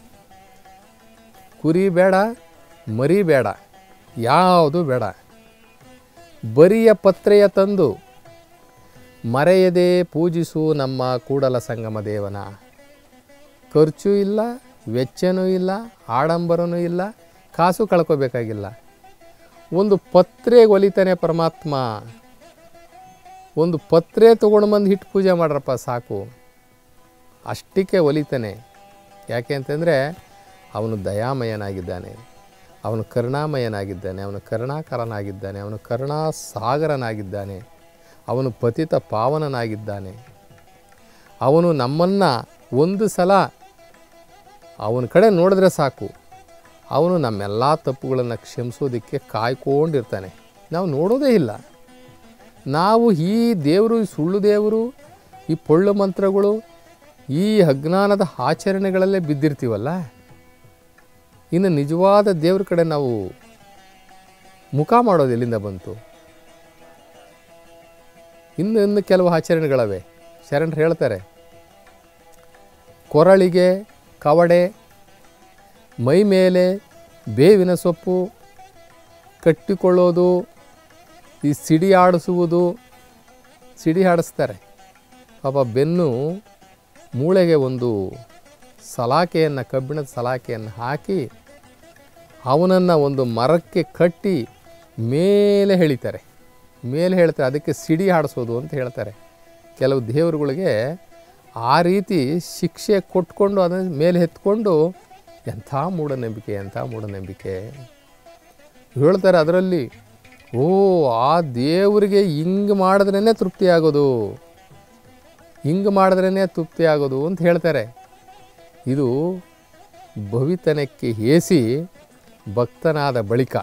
[SPEAKER 1] ಕುರಿ ಬೇಡ, ಮರಿ ಬೇಡ, ಯಾವುದು ಬೇಡ, ಬರಿಯ ಪತ್ರೆಯ ತಂದು ಮರೆಯದೆ ಪೂಜಿಸು ನಮ್ಮ ಕೂಡಲ ಸಂಗಮ ದೇವನ. ಖರ್ಚು ಇಲ್ಲ, ವೆಚ್ಚನೂ ಇಲ್ಲ, ಆಡಂಬರನೂ ಇಲ್ಲ, ಕಾಸು ಕಳ್ಕೋಬೇಕಾಗಿಲ್ಲ. ಒಂದು ಪತ್ರೆಗೆ ಒಲಿತಾನೆ ಪರಮಾತ್ಮ. ಒಂದು ಪತ್ರೆ ತೊಗೊಂಡು ಬಂದು ಹಿಟ್ಟು ಪೂಜೆ ಮಾಡ್ರಪ್ಪ ಸಾಕು, ಅಷ್ಟಕ್ಕೆ ಒಲಿತಾನೆ. ಯಾಕೆ ಅಂತಂದರೆ ಅವನು ದಯಾಮಯನಾಗಿದ್ದಾನೆ, ಅವನು ಕರುಣಾಮಯನಾಗಿದ್ದಾನೆ, ಅವನು ಕರುಣಾಕರನಾಗಿದ್ದಾನೆ, ಅವನು ಕರುಣಾಸಾಗರನಾಗಿದ್ದಾನೆ, ಅವನು ಪತಿತ ಪಾವನನಾಗಿದ್ದಾನೆ. ಅವನು ನಮ್ಮನ್ನು ಒಂದು ಸಲ ಅವನ ಕಡೆ ನೋಡಿದ್ರೆ ಸಾಕು, ಅವನು ನಮ್ಮೆಲ್ಲ ತಪ್ಪುಗಳನ್ನು ಕ್ಷಮಿಸೋದಕ್ಕೆ ಕಾಯ್ಕೊಂಡಿರ್ತಾನೆ. ನಾವು ನೋಡೋದೇ ಇಲ್ಲ. ನಾವು ಈ ದೇವರು, ಸುಳ್ಳು ದೇವರು, ಈ ಪೊಳ್ಳು ಮಂತ್ರಗಳು, ಈ ಅಜ್ಞಾನದ ಆಚರಣೆಗಳಲ್ಲೇ ಬಿದ್ದಿರ್ತೀವಲ್ಲ, ಇನ್ನು ನಿಜವಾದ ದೇವ್ರ ಕಡೆ ನಾವು ಮುಖ ಮಾಡೋದು ಎಲ್ಲಿಂದ ಬಂತು? ಇನ್ನು ಇನ್ನು ಕೆಲವು ಆಚರಣೆಗಳವೆ. ಶರಣರು ಹೇಳ್ತಾರೆ, ಕೊರಳಿಗೆ ಕವಡೆ, ಮೈ ಮೇಲೆ ಬೇವಿನ ಸೊಪ್ಪು ಕಟ್ಟಿಕೊಳ್ಳೋದು, ಈ ಸಿಡಿ ಆಡಿಸುವುದು, ಸಿಡಿ ಆಡಿಸ್ತಾರೆ. ಪಾಪ ಬೆನ್ನು ಮೂಳೆಗೆ ಒಂದು ಸಲಾಕೆಯನ್ನು, ಕಬ್ಬಿಣದ ಸಲಾಕೆಯನ್ನು ಹಾಕಿ ಅವನನ್ನು ಒಂದು ಮರಕ್ಕೆ ಕಟ್ಟಿ ಮೇಲೆ ಎಳಿತಾರೆ, ಮೇಲೆ ಹೇಳ್ತಾರೆ. ಅದಕ್ಕೆ ಸಿಡಿ ಆಡಿಸೋದು ಅಂತ ಹೇಳ್ತಾರೆ. ಕೆಲವು ದೇವರುಗಳಿಗೆ ಆ ರೀತಿ ಶಿಕ್ಷೆ ಕೊಟ್ಕೊಂಡು ಅದನ್ನು ಮೇಲೆ ಎತ್ಕೊಂಡು, ಎಂಥ ಮೂಢನಂಬಿಕೆ, ಎಂಥ ಮೂಢನಂಬಿಕೆ ಹೇಳ್ತಾರೆ. ಅದರಲ್ಲಿ ಓ ಆ ದೇವರಿಗೆ ಹಿಂಗೆ ಮಾಡಿದ್ರೇ ತೃಪ್ತಿ ಆಗೋದು, ಹಿಂಗೆ ಮಾಡಿದ್ರೇ ತೃಪ್ತಿ ಆಗೋದು ಅಂತ ಹೇಳ್ತಾರೆ. ಇದು ಭವಿತನಕ್ಕೆ ಹೇಸಿ ಭಕ್ತನಾದ ಬಳಿಕ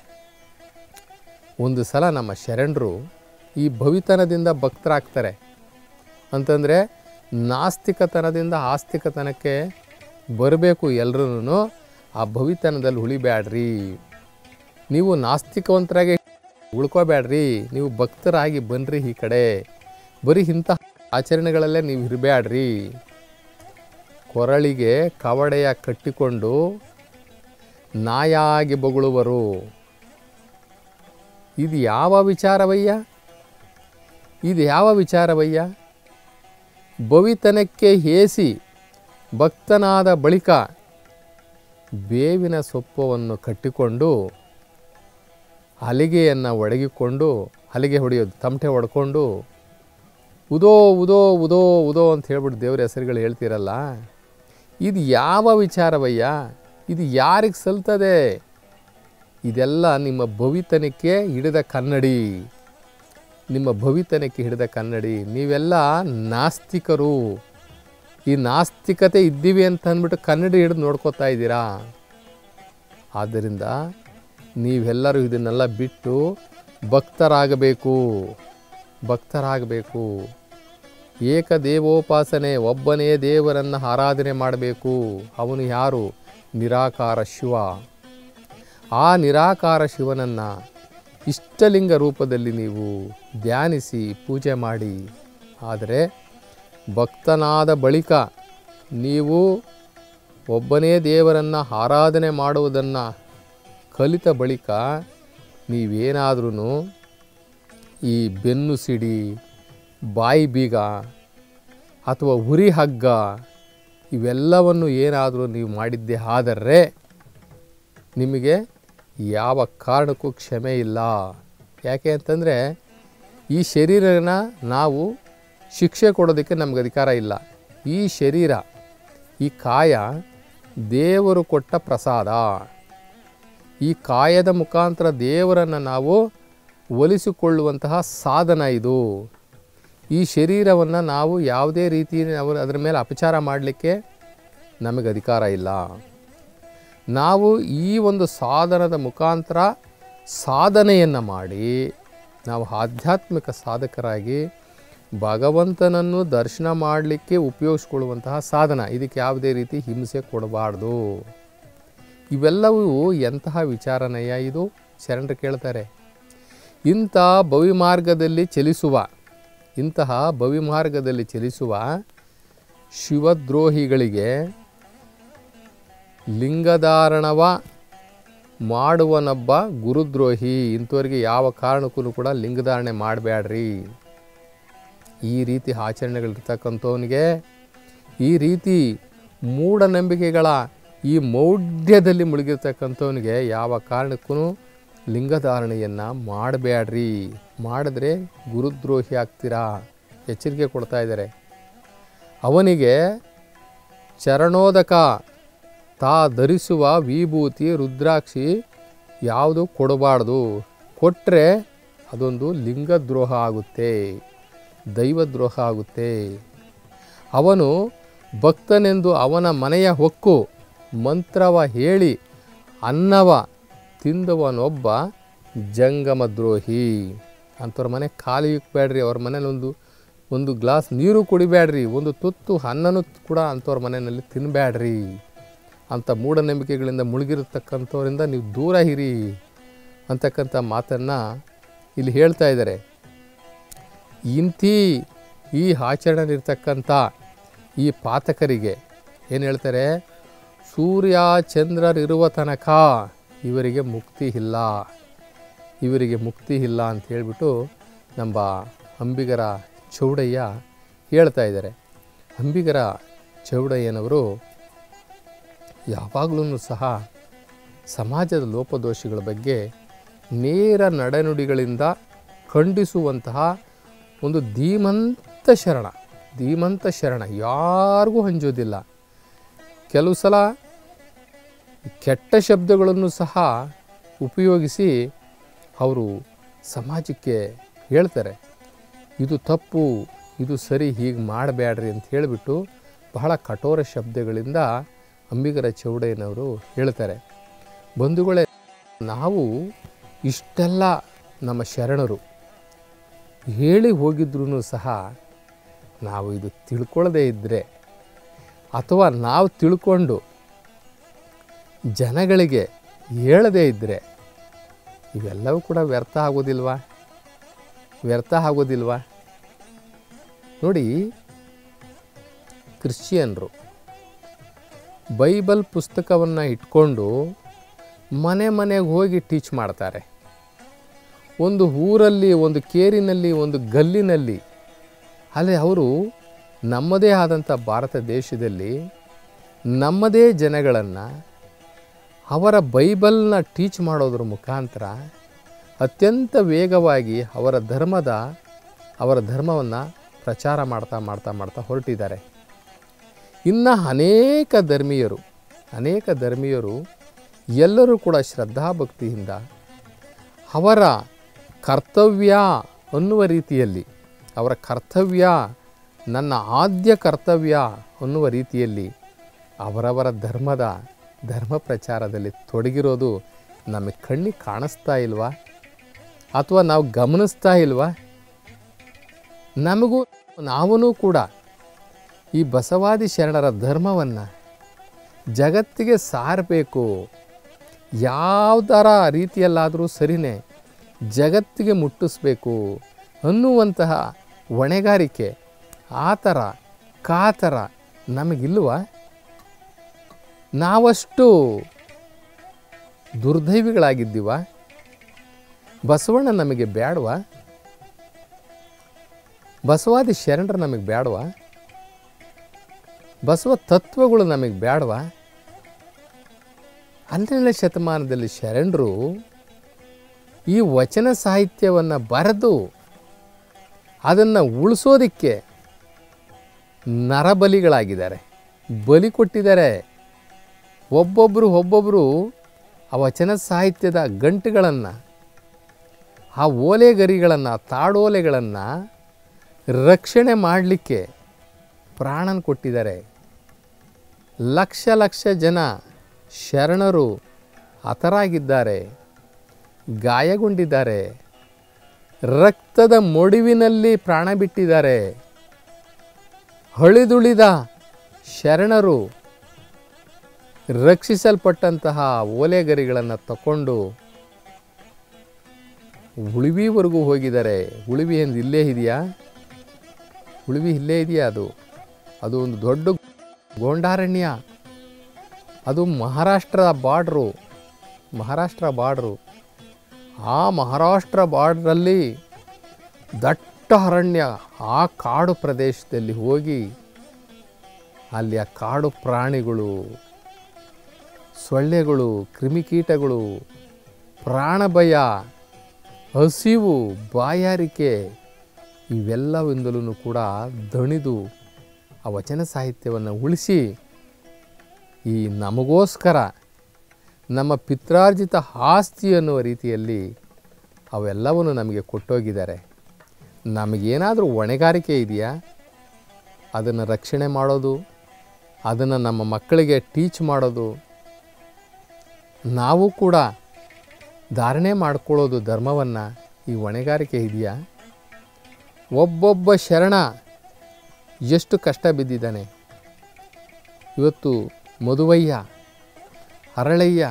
[SPEAKER 1] ಒಂದು ಸಲ ನಮ್ಮ ಶರಣರು ಈ ಭವಿತನದಿಂದ ಭಕ್ತರಾಗ್ತಾರೆ ಅಂತಂದರೆ, ನಾಸ್ತಿಕತನದಿಂದ ಆಸ್ತಿಕತನಕ್ಕೆ ಬರಬೇಕು. ಎಲ್ಲರೂ ಆ ಭವಿತನದಲ್ಲಿ ಉಳಿಬ್ಯಾಡ್ರಿ, ನೀವು ನಾಸ್ತಿಕವಂತರಾಗಿ ಉಳ್ಕೋಬೇಡ್ರಿ, ನೀವು ಭಕ್ತರಾಗಿ ಬನ್ನಿರಿ ಈ ಕಡೆ, ಬರೀ ಇಂಥ ಆಚರಣೆಗಳಲ್ಲೇ ನೀವು ಇರಬೇಡ್ರಿ. ಕೊರಳಿಗೆ ಕವಡೆಯ ಕಟ್ಟಿಕೊಂಡು ನಾಯಾಗಿ ಬೊಗಳುವರು. ಇದು ಯಾವ ವಿಚಾರವಯ್ಯ? ಇದು ಯಾವ ವಿಚಾರವಯ್ಯ? ಭವಿತನಕ್ಕೆ ಹೇಸಿ ಭಕ್ತನಾದ ಬಳಿಕ ಬೇವಿನ ಸೊಪ್ಪವನ್ನು ಕಟ್ಟಿಕೊಂಡು ಹಲಿಗೆಯನ್ನು ಒಡಗಿಕೊಂಡು, ಹಲಿಗೆ ಹೊಡೆಯೋದು, ತಮಟೆ ಹೊಡ್ಕೊಂಡು ಉದೋ ಉದೋ ಉದೋ ಉದೋ ಅಂತ ಹೇಳ್ಬಿಟ್ಟು ದೇವ್ರ ಹೆಸರುಗಳು ಹೇಳ್ತೀರಲ್ಲ, ಇದು ಯಾವ ವಿಚಾರವಯ್ಯ? ಇದು ಯಾರಿಗೆ ಸಲ್ತದೆ? ಇದೆಲ್ಲ ನಿಮ್ಮ ಭವಿತನಕ್ಕೆ ಹಿಡಿದ ಕನ್ನಡಿ, ನಿಮ್ಮ ಭವಿತನಕ್ಕೆ ಹಿಡಿದ ಕನ್ನಡಿ. ನೀವೆಲ್ಲ ನಾಸ್ತಿಕರು. ಈ ನಾಸ್ತಿಕತೆ ಇದ್ದೀವಿ ಅಂತ ಅಂದ್ಬಿಟ್ಟು ಕನ್ನಡಿ ಹಿಡಿದು ನೋಡ್ಕೋತಾ ಇದ್ದೀರಾ. ಆದ್ದರಿಂದ ನೀವೆಲ್ಲರೂ ಇದನ್ನೆಲ್ಲ ಬಿಟ್ಟು ಭಕ್ತರಾಗಬೇಕು, ಭಕ್ತರಾಗಬೇಕು. ಏಕದೇವೋಪಾಸನೆ, ಒಬ್ಬನೇ ದೇವರನ್ನು ಆರಾಧನೆ ಮಾಡಬೇಕು. ಅವನು ಯಾರು? ನಿರಾಕಾರ ಶಿವ. ಆ ನಿರಾಕಾರ ಶಿವನನ್ನು ಇಷ್ಟಲಿಂಗ ರೂಪದಲ್ಲಿ ನೀವು ಧ್ಯಾನಿಸಿ ಪೂಜೆ ಮಾಡಿ. ಆದರೆ ಭಕ್ತನಾದ ಬಳಿಕ ನೀವು ಒಬ್ಬನೇ ದೇವರನ್ನು ಆರಾಧನೆ ಮಾಡುವುದನ್ನು ಕಲಿತ ಬಳಿಕ ನೀವೇನಾದ್ರೂ ಈ ಬೆನ್ನು ಸಿಡಿ, ಬಾಯಿ ಬೀಗ ಅಥವಾ ಉರಿ ಹಗ್ಗ ಇವೆಲ್ಲವನ್ನು ಏನಾದರೂ ನೀವು ಮಾಡಿದ್ದೇ ಆದರೆ ನಿಮಗೆ ಯಾವ ಕಾರಣಕ್ಕೂ ಕ್ಷಮೆ ಇಲ್ಲ. ಯಾಕೆ ಅಂತಂದರೆ ಈ ಶರೀರನ ನಾವು ಶಿಕ್ಷೆ ಕೊಡೋದಕ್ಕೆ ನಮ್ಗೆ ಅಧಿಕಾರ ಇಲ್ಲ. ಈ ಶರೀರ, ಈ ಕಾಯ ದೇವರು ಕೊಟ್ಟ ಪ್ರಸಾದ. ಈ ಕಾಯದ ಮುಖಾಂತರ ದೇವರನ್ನು ನಾವು ಒಲಿಸಿಕೊಳ್ಳುವಂತಹ ಸಾಧನ ಇದು. ಈ ಶರೀರವನ್ನು ನಾವು ಯಾವುದೇ ರೀತಿ ನಾವು ಅದರ ಮೇಲೆ ಅಪಚಾರ ಮಾಡಲಿಕ್ಕೆ ನಮಗೆ ಅಧಿಕಾರ ಇಲ್ಲ. ನಾವು ಈ ಒಂದು ಸಾಧನದ ಮುಖಾಂತರ ಸಾಧನೆಯನ್ನು ಮಾಡಿ ನಾವು ಆಧ್ಯಾತ್ಮಿಕ ಸಾಧಕರಾಗಿ ಭಗವಂತನನ್ನು ದರ್ಶನ ಮಾಡಲಿಕ್ಕೆ ಉಪಯೋಗಿಸ್ಕೊಳ್ಳುವಂತಹ ಸಾಧನ. ಇದಕ್ಕೆ ಯಾವುದೇ ರೀತಿ ಹಿಂಸೆ ಕೊಡಬಾರ್ದು. ಇವೆಲ್ಲವೂ ಎಂತಹ ವಿಚಾರನಯ್ಯ ಇದು? ಶರಣರು ಕೇಳ್ತಾರೆ. ಇಂಥ ಭವಿಮಾರ್ಗದಲ್ಲಿ ಚಲಿಸುವ ಇಂತಹ ಭವಿಮಾರ್ಗದಲ್ಲಿ ಚಲಿಸುವ ಶಿವದ್ರೋಹಿಗಳಿಗೆ ಲಿಂಗಧಾರಣವ ಮಾಡುವನೊಬ್ಬ ಗುರುದ್ರೋಹಿ. ಇಂಥವರಿಗೆ ಯಾವ ಕಾರಣಕ್ಕೂ ಕೂಡ ಲಿಂಗಧಾರಣೆ ಮಾಡಬೇಡ್ರಿ. ಈ ರೀತಿ ಆಚರಣೆಗಳಿರ್ತಕ್ಕಂಥವನಿಗೆ, ಈ ರೀತಿ ಮೂಢನಂಬಿಕೆಗಳ ಈ ಮೌಢ್ಯದಲ್ಲಿ ಮುಳುಗಿರ್ತಕ್ಕಂಥವನಿಗೆ ಯಾವ ಕಾರಣಕ್ಕೂ ಲಿಂಗಧಾರಣೆಯನ್ನು ಮಾಡಬೇಡ್ರಿ. ಮಾಡಿದ್ರೆ ಗುರುದ್ರೋಹಿ ಆಗ್ತೀರಾ. ಎಚ್ಚರಿಕೆ ಕೊಡ್ತಾ ಇದ್ದಾರೆ. ಅವನಿಗೆ ಚರಣೋದಕ ತಾ ಧರಿಸುವ ವಿಭೂತಿ ರುದ್ರಾಕ್ಷಿ ಯಾವುದು ಕೊಡಬಾರ್ದು. ಕೊಟ್ಟರೆ ಅದೊಂದು ಲಿಂಗದ್ರೋಹ ಆಗುತ್ತೆ, ದೈವದ್ರೋಹ ಆಗುತ್ತೆ. ಅವನು ಭಕ್ತನೆಂದು ಅವನ ಮನೆಯ ಹೊಕ್ಕು ಮಂತ್ರವ ಹೇಳಿ ಅನ್ನವ ತಿಂದವನೊಬ್ಬ ಜಂಗಮ ದ್ರೋಹಿ. ಅಂಥವ್ರ ಮನೆ ಖಾಲಿ ಇಕ್ಬೇಡ್ರಿ. ಅವ್ರ ಮನೇಲಿ ಒಂದು ಒಂದು ಗ್ಲಾಸ್ ನೀರು ಕುಡಿಬೇಡ್ರಿ. ಒಂದು ತುತ್ತು ಅನ್ನನೂ ಕೂಡ ಅಂಥವ್ರ ಮನೆಯಲ್ಲಿ ತಿನ್ನಬೇಡ್ರಿ. ಅಂಥ ಮೂಢನಂಬಿಕೆಗಳಿಂದ ಮುಳುಗಿರತಕ್ಕಂಥವರಿಂದ ನೀವು ದೂರ ಇರಿ ಅಂತಕ್ಕಂಥ ಮಾತನ್ನು ಇಲ್ಲಿ ಹೇಳ್ತಾ ಇದ್ದಾರೆ. ಇಂತಿ ಈ ಆಚರಣೆಯಲ್ಲಿರ್ತಕ್ಕಂಥ ಈ ಪಾತಕರಿಗೆ ಏನು ಹೇಳ್ತಾರೆ? ಸೂರ್ಯ ಚಂದ್ರರಿರುವ ತನಕ ಇವರಿಗೆ ಮುಕ್ತಿ ಇಲ್ಲ, ಇವರಿಗೆ ಮುಕ್ತಿ ಇಲ್ಲ ಅಂತ ಹೇಳಿಬಿಟ್ಟು ನಮ್ಮ ಅಂಬಿಗರ ಚೌಡಯ್ಯ ಹೇಳ್ತಾ ಇದ್ದಾರೆ. ಅಂಬಿಗರ ಚೌಡಯ್ಯನವರು ಯಾವಾಗಲೂ ಸಹ ಸಮಾಜದ ಲೋಪದೋಷಗಳ ಬಗ್ಗೆ ನೇರ ನಡೆನುಡಿಗಳಿಂದ ಖಂಡಿಸುವಂತಹ ಒಂದು ಧೀಮಂತ ಶರಣ ಧೀಮಂತ ಶರಣ ಯಾರಿಗೂ ಹಂಜೋದಿಲ್ಲ. ಕೆಲವು ಸಲ ಕೆಟ್ಟ ಶಬ್ದಗಳನ್ನು ಸಹ ಉಪಯೋಗಿಸಿ ಅವರು ಸಮಾಜಕ್ಕೆ ಹೇಳ್ತಾರೆ, ಇದು ತಪ್ಪು, ಇದು ಸರಿ, ಹೀಗೆ ಮಾಡಬೇಡ್ರಿ ಅಂತ ಹೇಳಿಬಿಟ್ಟು ಬಹಳ ಕಠೋರ ಶಬ್ದಗಳಿಂದ ಅಂಬಿಗರ ಚೌಡಯ್ಯನವರು ಹೇಳ್ತಾರೆ. ಬಂಧುಗಳೇ, ನಾವು ಇಷ್ಟೆಲ್ಲ ನಮ್ಮ ಶರಣರು ಹೇಳಿ ಹೋಗಿದ್ರೂ ಸಹ ನಾವು ಇದು ತಿಳ್ಕೊಳ್ಳದೇ ಇದ್ದರೆ, ಅಥವಾ ನಾವು ತಿಳ್ಕೊಂಡು ಜನಗಳಿಗೆ ಹೇಳದೇ ಇದ್ದರೆ ಇವೆಲ್ಲವೂ ಕೂಡ ವ್ಯರ್ಥ ಆಗೋದಿಲ್ವಾ? ವ್ಯರ್ಥ ಆಗೋದಿಲ್ವಾ? ನೋಡಿ, ಕ್ರಿಶ್ಚಿಯನ್ರು ಬೈಬಲ್ ಪುಸ್ತಕವನ್ನು ಇಟ್ಕೊಂಡು ಮನೆ ಮನೆಗೆ ಹೋಗಿ ಟೀಚ್ ಮಾಡ್ತಾರೆ. ಒಂದು ಊರಲ್ಲಿ, ಒಂದು ಕೇರಿನಲ್ಲಿ, ಒಂದು ಗಲ್ಲಿನಲ್ಲಿ, ಅಲ್ಲಿ ಅವರು ನಮ್ಮದೇ ಆದಂಥ ಭಾರತ ದೇಶದಲ್ಲಿ ನಮ್ಮದೇ ಜನಗಳನ್ನು ಅವರ ಬೈಬಲ್ನ ಟೀಚ್ ಮಾಡೋದ್ರ ಮುಖಾಂತರ ಅತ್ಯಂತ ವೇಗವಾಗಿ ಅವರ ಧರ್ಮದ ಅವರ ಧರ್ಮವನ್ನು ಪ್ರಚಾರ ಮಾಡ್ತಾ ಮಾಡ್ತಾ ಮಾಡ್ತಾ ಹೊರಟಿದ್ದಾರೆ. ಇನ್ನು ಅನೇಕ ಧರ್ಮೀಯರು ಅನೇಕ ಧರ್ಮೀಯರು ಎಲ್ಲರೂ ಕೂಡ ಶ್ರದ್ಧಾಭಕ್ತಿಯಿಂದ ಅವರ ಕರ್ತವ್ಯ ಅನ್ನುವ ರೀತಿಯಲ್ಲಿ, ಅವರ ಕರ್ತವ್ಯ ನನ್ನ ಆದ್ಯ ಕರ್ತವ್ಯ ಅನ್ನುವ ರೀತಿಯಲ್ಲಿ ಅವರವರ ಧರ್ಮದ ಧರ್ಮ ಪ್ರಚಾರದಲ್ಲಿ ತೊಡಗಿರೋದು ನಮಗೆ ಕಣ್ಣಿಗೆ ಕಾಣಿಸ್ತಾ ಇಲ್ವಾ? ಅಥವಾ ನಾವು ಗಮನಿಸ್ತಾ ಇಲ್ವಾ? ನಮಗೂ ನಾವೂ ಕೂಡ ಈ ಬಸವಾದಿ ಶರಣರ ಧರ್ಮವನ್ನು ಜಗತ್ತಿಗೆ ಸಾರಬೇಕು, ಯಾವುದರ ರೀತಿಯಲ್ಲಾದರೂ ಸರಿನೇ ಜಗತ್ತಿಗೆ ಮುಟ್ಟಿಸ್ಬೇಕು ಅನ್ನುವಂತಹ ಹೊಣೆಗಾರಿಕೆ, ಆತರ ಕಾತರ ನಮಗಿಲ್ವ? ನಾವಷ್ಟು ದುರ್ದೈವಿಗಳಾಗಿದ್ದೀವ? ಬಸವಣ್ಣ ನಮಗೆ ಬೇಡವಾ? ಬಸವಾದಿ ಶರಣರು ನಮಗೆ ಬೇಡವಾ? ಬಸವ ತತ್ವಗಳು ನಮಗೆ ಬೇಡವಾ? ಹನ್ನೆರಡನೇ ಶತಮಾನದಲ್ಲಿ ಶರಣರು ಈ ವಚನ ಸಾಹಿತ್ಯವನ್ನು ಬರೆದು ಅದನ್ನು ಉಳಿಸೋದಕ್ಕೆ ನರಬಲಿಗಳಾಗಿದ್ದಾರೆ, ಬಲಿ ಕೊಟ್ಟಿದ್ದಾರೆ. ಒಬ್ಬೊಬ್ಬರು ಒಬ್ಬೊಬ್ಬರು ಆ ವಚನ ಸಾಹಿತ್ಯದ ಗಂಟುಗಳನ್ನು, ಆ ಓಲೆಗರಿಗಳನ್ನು, ತಾಡೋಲೆಗಳನ್ನು ರಕ್ಷಣೆ ಮಾಡಲಿಕ್ಕೆ ಪ್ರಾಣನ ಕೊಟ್ಟಿದ್ದಾರೆ. ಲಕ್ಷ ಲಕ್ಷ ಜನ ಶರಣರು ಹತರಾಗಿದ್ದಾರೆ, ಗಾಯಗೊಂಡಿದ್ದಾರೆ, ರಕ್ತದ ಮೊಡುವಿನಲ್ಲಿ ಪ್ರಾಣ ಬಿಟ್ಟಿದ್ದಾರೆ. ಅಳಿದುಳಿದ ಶರಣರು ರಕ್ಷಿಸಲ್ಪಟ್ಟಂತಹ ಓಲೆಗರಿಗಳನ್ನು ತಗೊಂಡು ಉಳುವಿವರೆಗೂ ಹೋಗಿದ್ದಾರೆ. ಉಳುವಿ ಎಂದು ಇಲ್ಲೇ ಇದೆಯಾ? ಉಳುವಿ ಇಲ್ಲೇ ಇದೆಯಾ? ಅದು ಅದು ಒಂದು ದೊಡ್ಡ ಗೋಂಡಾರಣ್ಯ. ಅದು ಮಹಾರಾಷ್ಟ್ರ ಬಾರ್ಡ್ರು, ಮಹಾರಾಷ್ಟ್ರ ಬಾರ್ಡ್ರು. ಆ ಮಹಾರಾಷ್ಟ್ರ ಬಾರ್ಡ್ರಲ್ಲಿ ದಟ್ಟ ಅರಣ್ಯ, ಆ ಕಾಡು ಪ್ರದೇಶದಲ್ಲಿ ಹೋಗಿ ಅಲ್ಲಿ ಆ ಕಾಡು ಪ್ರಾಣಿಗಳು, ಸೊಳ್ಳೆಗಳು, ಕ್ರಿಮಿಕೀಟಗಳು, ಪ್ರಾಣಭಯ, ಹಸಿವು, ಬಾಯಾರಿಕೆ ಇವೆಲ್ಲವಿಂದಲೂ ಕೂಡ ದಣಿದು ಆ ವಚನ ಸಾಹಿತ್ಯವನ್ನು ಉಳಿಸಿ ಈ ನಮಗೋಸ್ಕರ ನಮ್ಮ ಪಿತ್ರಾರ್ಜಿತ ಆಸ್ತಿ ಅನ್ನುವ ರೀತಿಯಲ್ಲಿ ಅವೆಲ್ಲವನ್ನು ನಮಗೆ ಕೊಟ್ಟೋಗಿದ್ದಾರೆ. ನಮಗೇನಾದರೂ ಹೊಣೆಗಾರಿಕೆ ಇದೆಯಾ? ಅದನ್ನು ರಕ್ಷಣೆ ಮಾಡೋದು, ಅದನ್ನು ನಮ್ಮ ಮಕ್ಕಳಿಗೆ ಟೀಚ್ ಮಾಡೋದು, ನಾವು ಕೂಡ ಧಾರಣೆ ಮಾಡಿಕೊಳ್ಳೋದು ಧರ್ಮವನ್ನು, ಈ ಹೊಣೆಗಾರಿಕೆ ಇದೆಯಾ? ಒಬ್ಬೊಬ್ಬ ಶರಣ ಎಷ್ಟು ಕಷ್ಟ ಬಿದ್ದಿದ್ದಾನೆ. ಇವತ್ತು ಮಧುವಯ್ಯ, ಹರಳಯ್ಯ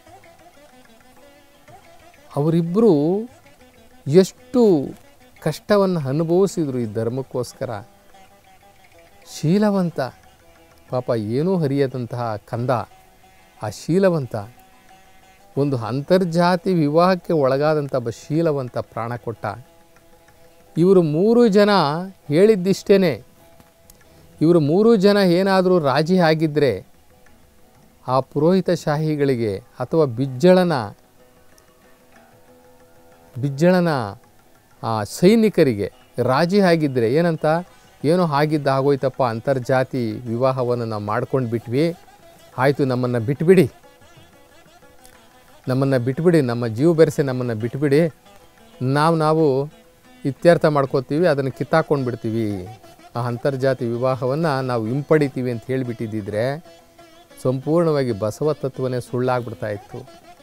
[SPEAKER 1] ಅವರಿಬ್ಬರು ಎಷ್ಟು ಕಷ್ಟವನ್ನು ಅನುಭವಿಸಿದರು ಈ ಧರ್ಮಕ್ಕೋಸ್ಕರ. ಶೀಲವಂತ ಪಾಪ ಏನೂ ಹರಿಯದಂತಹ ಕಂದ, ಆ ಶೀಲವಂತ ಒಂದು ಅಂತರ್ಜಾತಿ ವಿವಾಹಕ್ಕೆ ಒಳಗಾದಂಥ ಒಬ್ಬ ಶೀಲವಂತ ಪ್ರಾಣ ಕೊಟ್ಟ. ಇವರು ಮೂರು ಜನ ಹೇಳಿದ್ದಿಷ್ಟೇ, ಇವರು ಮೂರು ಜನ ಏನಾದರೂ ರಾಜಿ ಆಗಿದ್ದರೆ ಆ ಪುರೋಹಿತ ಶಾಹಿಗಳಿಗೆ ಅಥವಾ ಬಿಜ್ಜಳನ ಬಿಜ್ಜಳನ ಆ ಸೈನಿಕರಿಗೆ ರಾಜಿ ಆಗಿದ್ದರೆ ಏನಂತ, ಏನೋ ಆಗಿದ್ದ ಆಗೋಯ್ತಪ್ಪ, ಅಂತರ್ಜಾತಿ ವಿವಾಹವನ್ನು ನಾವು ಮಾಡ್ಕೊಂಡು ಬಿಟ್ವಿ, ಆಯಿತು ನಮ್ಮನ್ನು ಬಿಟ್ಬಿಡಿ, ನಮ್ಮನ್ನು ಬಿಟ್ಬಿಡಿ, ನಮ್ಮ ಜೀವ ಬೆರೆಸಿ ನಮ್ಮನ್ನು ಬಿಟ್ಬಿಡಿ, ನಾವು ನಾವು ಇತ್ಯರ್ಥ ಮಾಡ್ಕೋತೀವಿ, ಅದನ್ನು ಕಿತ್ತಾಕೊಂಡು ಬಿಡ್ತೀವಿ, ಆ ಅಂತರ್ಜಾತಿ ವಿವಾಹವನ್ನು ನಾವು ಹಿಂಪಡಿತೀವಿ ಅಂತ ಹೇಳಿಬಿಟ್ಟಿದ್ದಿದ್ರೆ ಸಂಪೂರ್ಣವಾಗಿ ಬಸವ ತತ್ವನೇ ಸುಳ್ಳಾಗ್ಬಿಡ್ತಾ ಇತ್ತು.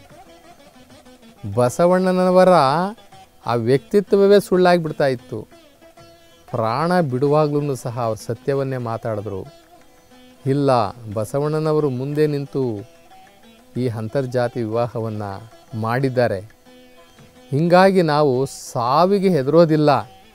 [SPEAKER 1] ಬಸವಣ್ಣನವರ ಆ ವ್ಯಕ್ತಿತ್ವವೇ ಸುಳ್ಳಾಗಿಬಿಡ್ತಾ ಇತ್ತು. ಪ್ರಾಣ ಬಿಡುವಾಗ್ಲೂ ಸಹ ಅವ್ರು ಸತ್ಯವನ್ನೇ ಮಾತಾಡಿದ್ರು. ಇಲ್ಲ, ಬಸವಣ್ಣನವರು ಮುಂದೆ ನಿಂತು ಈ ಅಂತರ್ಜಾತಿ ವಿವಾಹವನ್ನು ಮಾಡಿದ್ದಾರೆ. ಹೀಗಾಗಿ ನಾವು ಸಾವಿಗೆ ಹೆದರೋದಿಲ್ಲ,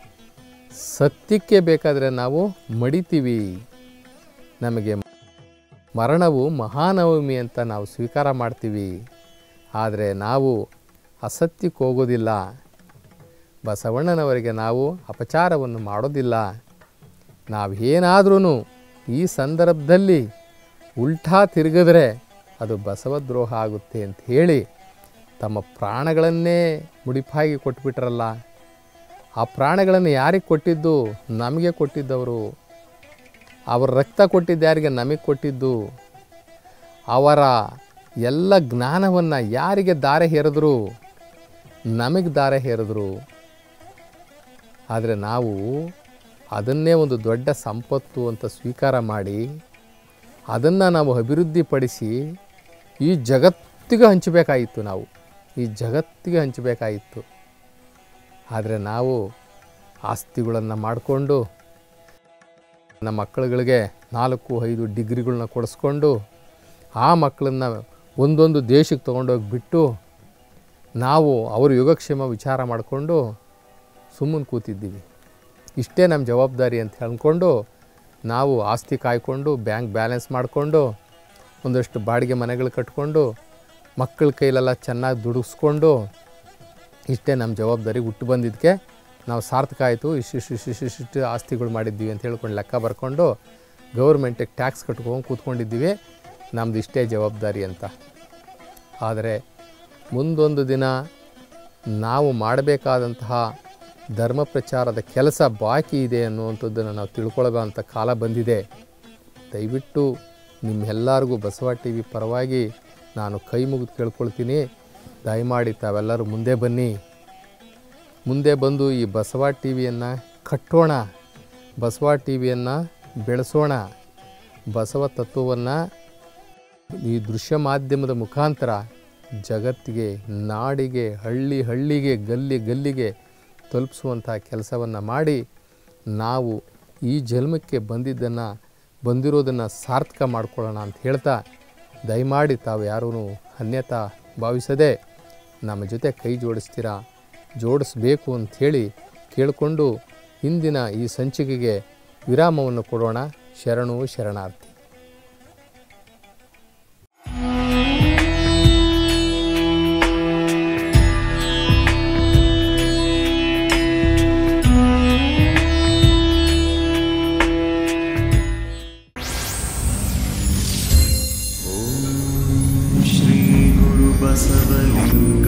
[SPEAKER 1] ಸತ್ಯಕ್ಕೆ ಬೇಕಾದರೆ ನಾವು ಮಡಿತೀವಿ. ನಮಗೆ ಮರಣವು ಮಹಾನವಮಿ ಅಂತ ನಾವು ಸ್ವೀಕಾರ ಮಾಡ್ತೀವಿ. ಆದರೆ ನಾವು ಅಸತ್ಯಕ್ಕೆ ಹೋಗೋದಿಲ್ಲ, ಬಸವಣ್ಣನವರಿಗೆ ನಾವು ಅಪಚಾರವನ್ನು ಮಾಡೋದಿಲ್ಲ. ನಾವೇನಾದ್ರೂ ಈ ಸಂದರ್ಭದಲ್ಲಿ ಉಲ್ಟಾ ತಿರುಗಿದ್ರೆ ಅದು ಬಸವದ್ರೋಹ ಆಗುತ್ತೆ ಅಂತ ಹೇಳಿ ತಮ್ಮ ಪ್ರಾಣಗಳನ್ನೇ ಮುಡಿಪಾಗಿ ಕೊಟ್ಬಿಟ್ರಲ್ಲ. ಆ ಪ್ರಾಣಗಳನ್ನು ಯಾರಿಗೆ ಕೊಟ್ಟಿದ್ದು? ನಮಗೆ ಕೊಟ್ಟಿದ್ದವರು. ಅವರ ರಕ್ತ ಕೊಟ್ಟಿದ್ದು ಯಾರಿಗೆ? ನಮಗೆ ಕೊಟ್ಟಿದ್ದು. ಅವರ ಎಲ್ಲ ಜ್ಞಾನವನ್ನು ಯಾರಿಗೆ ದಾರೆ ಎರೆದ್ರು? ನಮಗೆ ದಾರೆ ಎರೆದ್ರು. ಆದರೆ ನಾವು ಅದನ್ನೇ ಒಂದು ದೊಡ್ಡ ಸಂಪತ್ತು ಅಂತ ಸ್ವೀಕಾರ ಮಾಡಿ ಅದನ್ನು ನಾವು ಅಭಿವೃದ್ಧಿಪಡಿಸಿ ಈ ಜಗತ್ತಿಗೆ ಹಂಚಬೇಕಾಯಿತು. ನಾವು ಈ ಜಗತ್ತಿಗೆ ಹಂಚಬೇಕಾಯಿತು. ಆದರೆ ನಾವು ಆಸ್ತಿಗಳನ್ನು ಮಾಡಿಕೊಂಡು ನಮ್ಮ ಮಕ್ಕಳುಗಳಿಗೆ ನಾಲ್ಕು ಐದು ಡಿಗ್ರಿಗಳನ್ನ ಕೊಡಿಸ್ಕೊಂಡು ಆ ಮಕ್ಕಳನ್ನು ಒಂದೊಂದು ದೇಶಕ್ಕೆ ತೊಗೊಂಡೋಗಿ ಬಿಟ್ಟು ನಾವು ಅವ್ರ ಯೋಗಕ್ಷೇಮ ವಿಚಾರ ಮಾಡಿಕೊಂಡು ಸುಮ್ಮನೆ ಕೂತಿದ್ದೀವಿ. ಇಷ್ಟೇ ನಮ್ಮ ಜವಾಬ್ದಾರಿ ಅಂತ ಅಂದ್ಕೊಂಡು ನಾವು ಆಸ್ತಿ ಕಾಯ್ಕೊಂಡು ಬ್ಯಾಂಕ್ ಬ್ಯಾಲೆನ್ಸ್ ಮಾಡಿಕೊಂಡು ಒಂದಷ್ಟು ಬಾಡಿಗೆ ಮನೆಗಳು ಕಟ್ಕೊಂಡು ಮಕ್ಕಳ ಕೈಲೆಲ್ಲ ಚೆನ್ನಾಗಿ ದುಡಿಸ್ಕೊಂಡು ಇಷ್ಟೇ ನಮ್ಮ ಜವಾಬ್ದಾರಿ ಹುಟ್ಟು ಬಂದಿದ್ದಕ್ಕೆ ನಾವು ಸಾರ್ಥಕ ಆಯಿತು, ಇಷ್ಟಿಷ್ಟು ಇಷ್ಟಿಷ್ಟು ಆಸ್ತಿಗಳು ಮಾಡಿದ್ದೀವಿ ಅಂತ ಹೇಳ್ಕೊಂಡು ಲೆಕ್ಕ ಬರ್ಕೊಂಡು ಗೌರ್ಮೆಂಟಿಗೆ ಟ್ಯಾಕ್ಸ್ ಕಟ್ಕೊಂಡು ಕೂತ್ಕೊಂಡಿದ್ದೀವಿ, ನಮ್ಮದು ಇಷ್ಟೇ ಜವಾಬ್ದಾರಿ ಅಂತ. ಆದರೆ ಮುಂದೊಂದು ದಿನ ನಾವು ಮಾಡಬೇಕಾದಂತಹ ಧರ್ಮ ಪ್ರಚಾರದ ಕೆಲಸ ಬಾಕಿ ಇದೆ ಅನ್ನುವಂಥದ್ದನ್ನು ನಾವು ತಿಳ್ಕೊಳ್ಳೋಂಥ ಕಾಲ ಬಂದಿದೆ. ದಯವಿಟ್ಟು ನಿಮ್ಮೆಲ್ಲರಿಗೂ ಬಸವ ಟಿ ವಿ ಪರವಾಗಿ ನಾನು ಕೈ ಮುಗಿದು ಕೇಳ್ಕೊಳ್ತೀನಿ, ದಯಮಾಡಿ ತಾವೆಲ್ಲರೂ ಮುಂದೆ ಬನ್ನಿ. ಮುಂದೆ ಬಂದು ಈ ಬಸವ ಟಿ ವಿಯನ್ನು ಕಟ್ಟೋಣ, ಬಸವ ಟಿ ವಿಯನ್ನು ಬೆಳೆಸೋಣ, ಬಸವ ತತ್ವವನ್ನು ಈ ದೃಶ್ಯ ಮಾಧ್ಯಮದ ಮುಖಾಂತರ ಜಗತ್ತಿಗೆ, ನಾಡಿಗೆ, ಹಳ್ಳಿ ಹಳ್ಳಿಗೆ, ಗಲ್ಲಿ ಗಲ್ಲಿಗೆ ತಲುಪಿಸುವಂಥ ಕೆಲಸವನ್ನು ಮಾಡಿ ನಾವು ಈ ಜನ್ಮಕ್ಕೆ ಬಂದಿದ್ದನ್ನು ಬಂದಿರೋದನ್ನು ಸಾರ್ಥಕ ಮಾಡ್ಕೊಳ್ಳೋಣ ಅಂತ ಹೇಳ್ತಾ, ದಯಮಾಡಿ ತಾವು ಯಾರೂ ಅನ್ಯತಾ ಭಾವಿಸದೆ ನಮ್ಮ ಜೊತೆ ಕೈ ಜೋಡಿಸ್ತೀರಾ, ಜೋಡಿಸ್ಬೇಕು ಅಂಥೇಳಿ ಕೇಳಿಕೊಂಡು ಇಂದಿನ ಈ ಸಂಚಿಕೆಗೆ ವಿರಾಮವನ್ನು ಕೊಡೋಣ. ಶರಣು ಶರಣಾರ್ಥಿ.
[SPEAKER 2] श्री गुरु बसवलिंग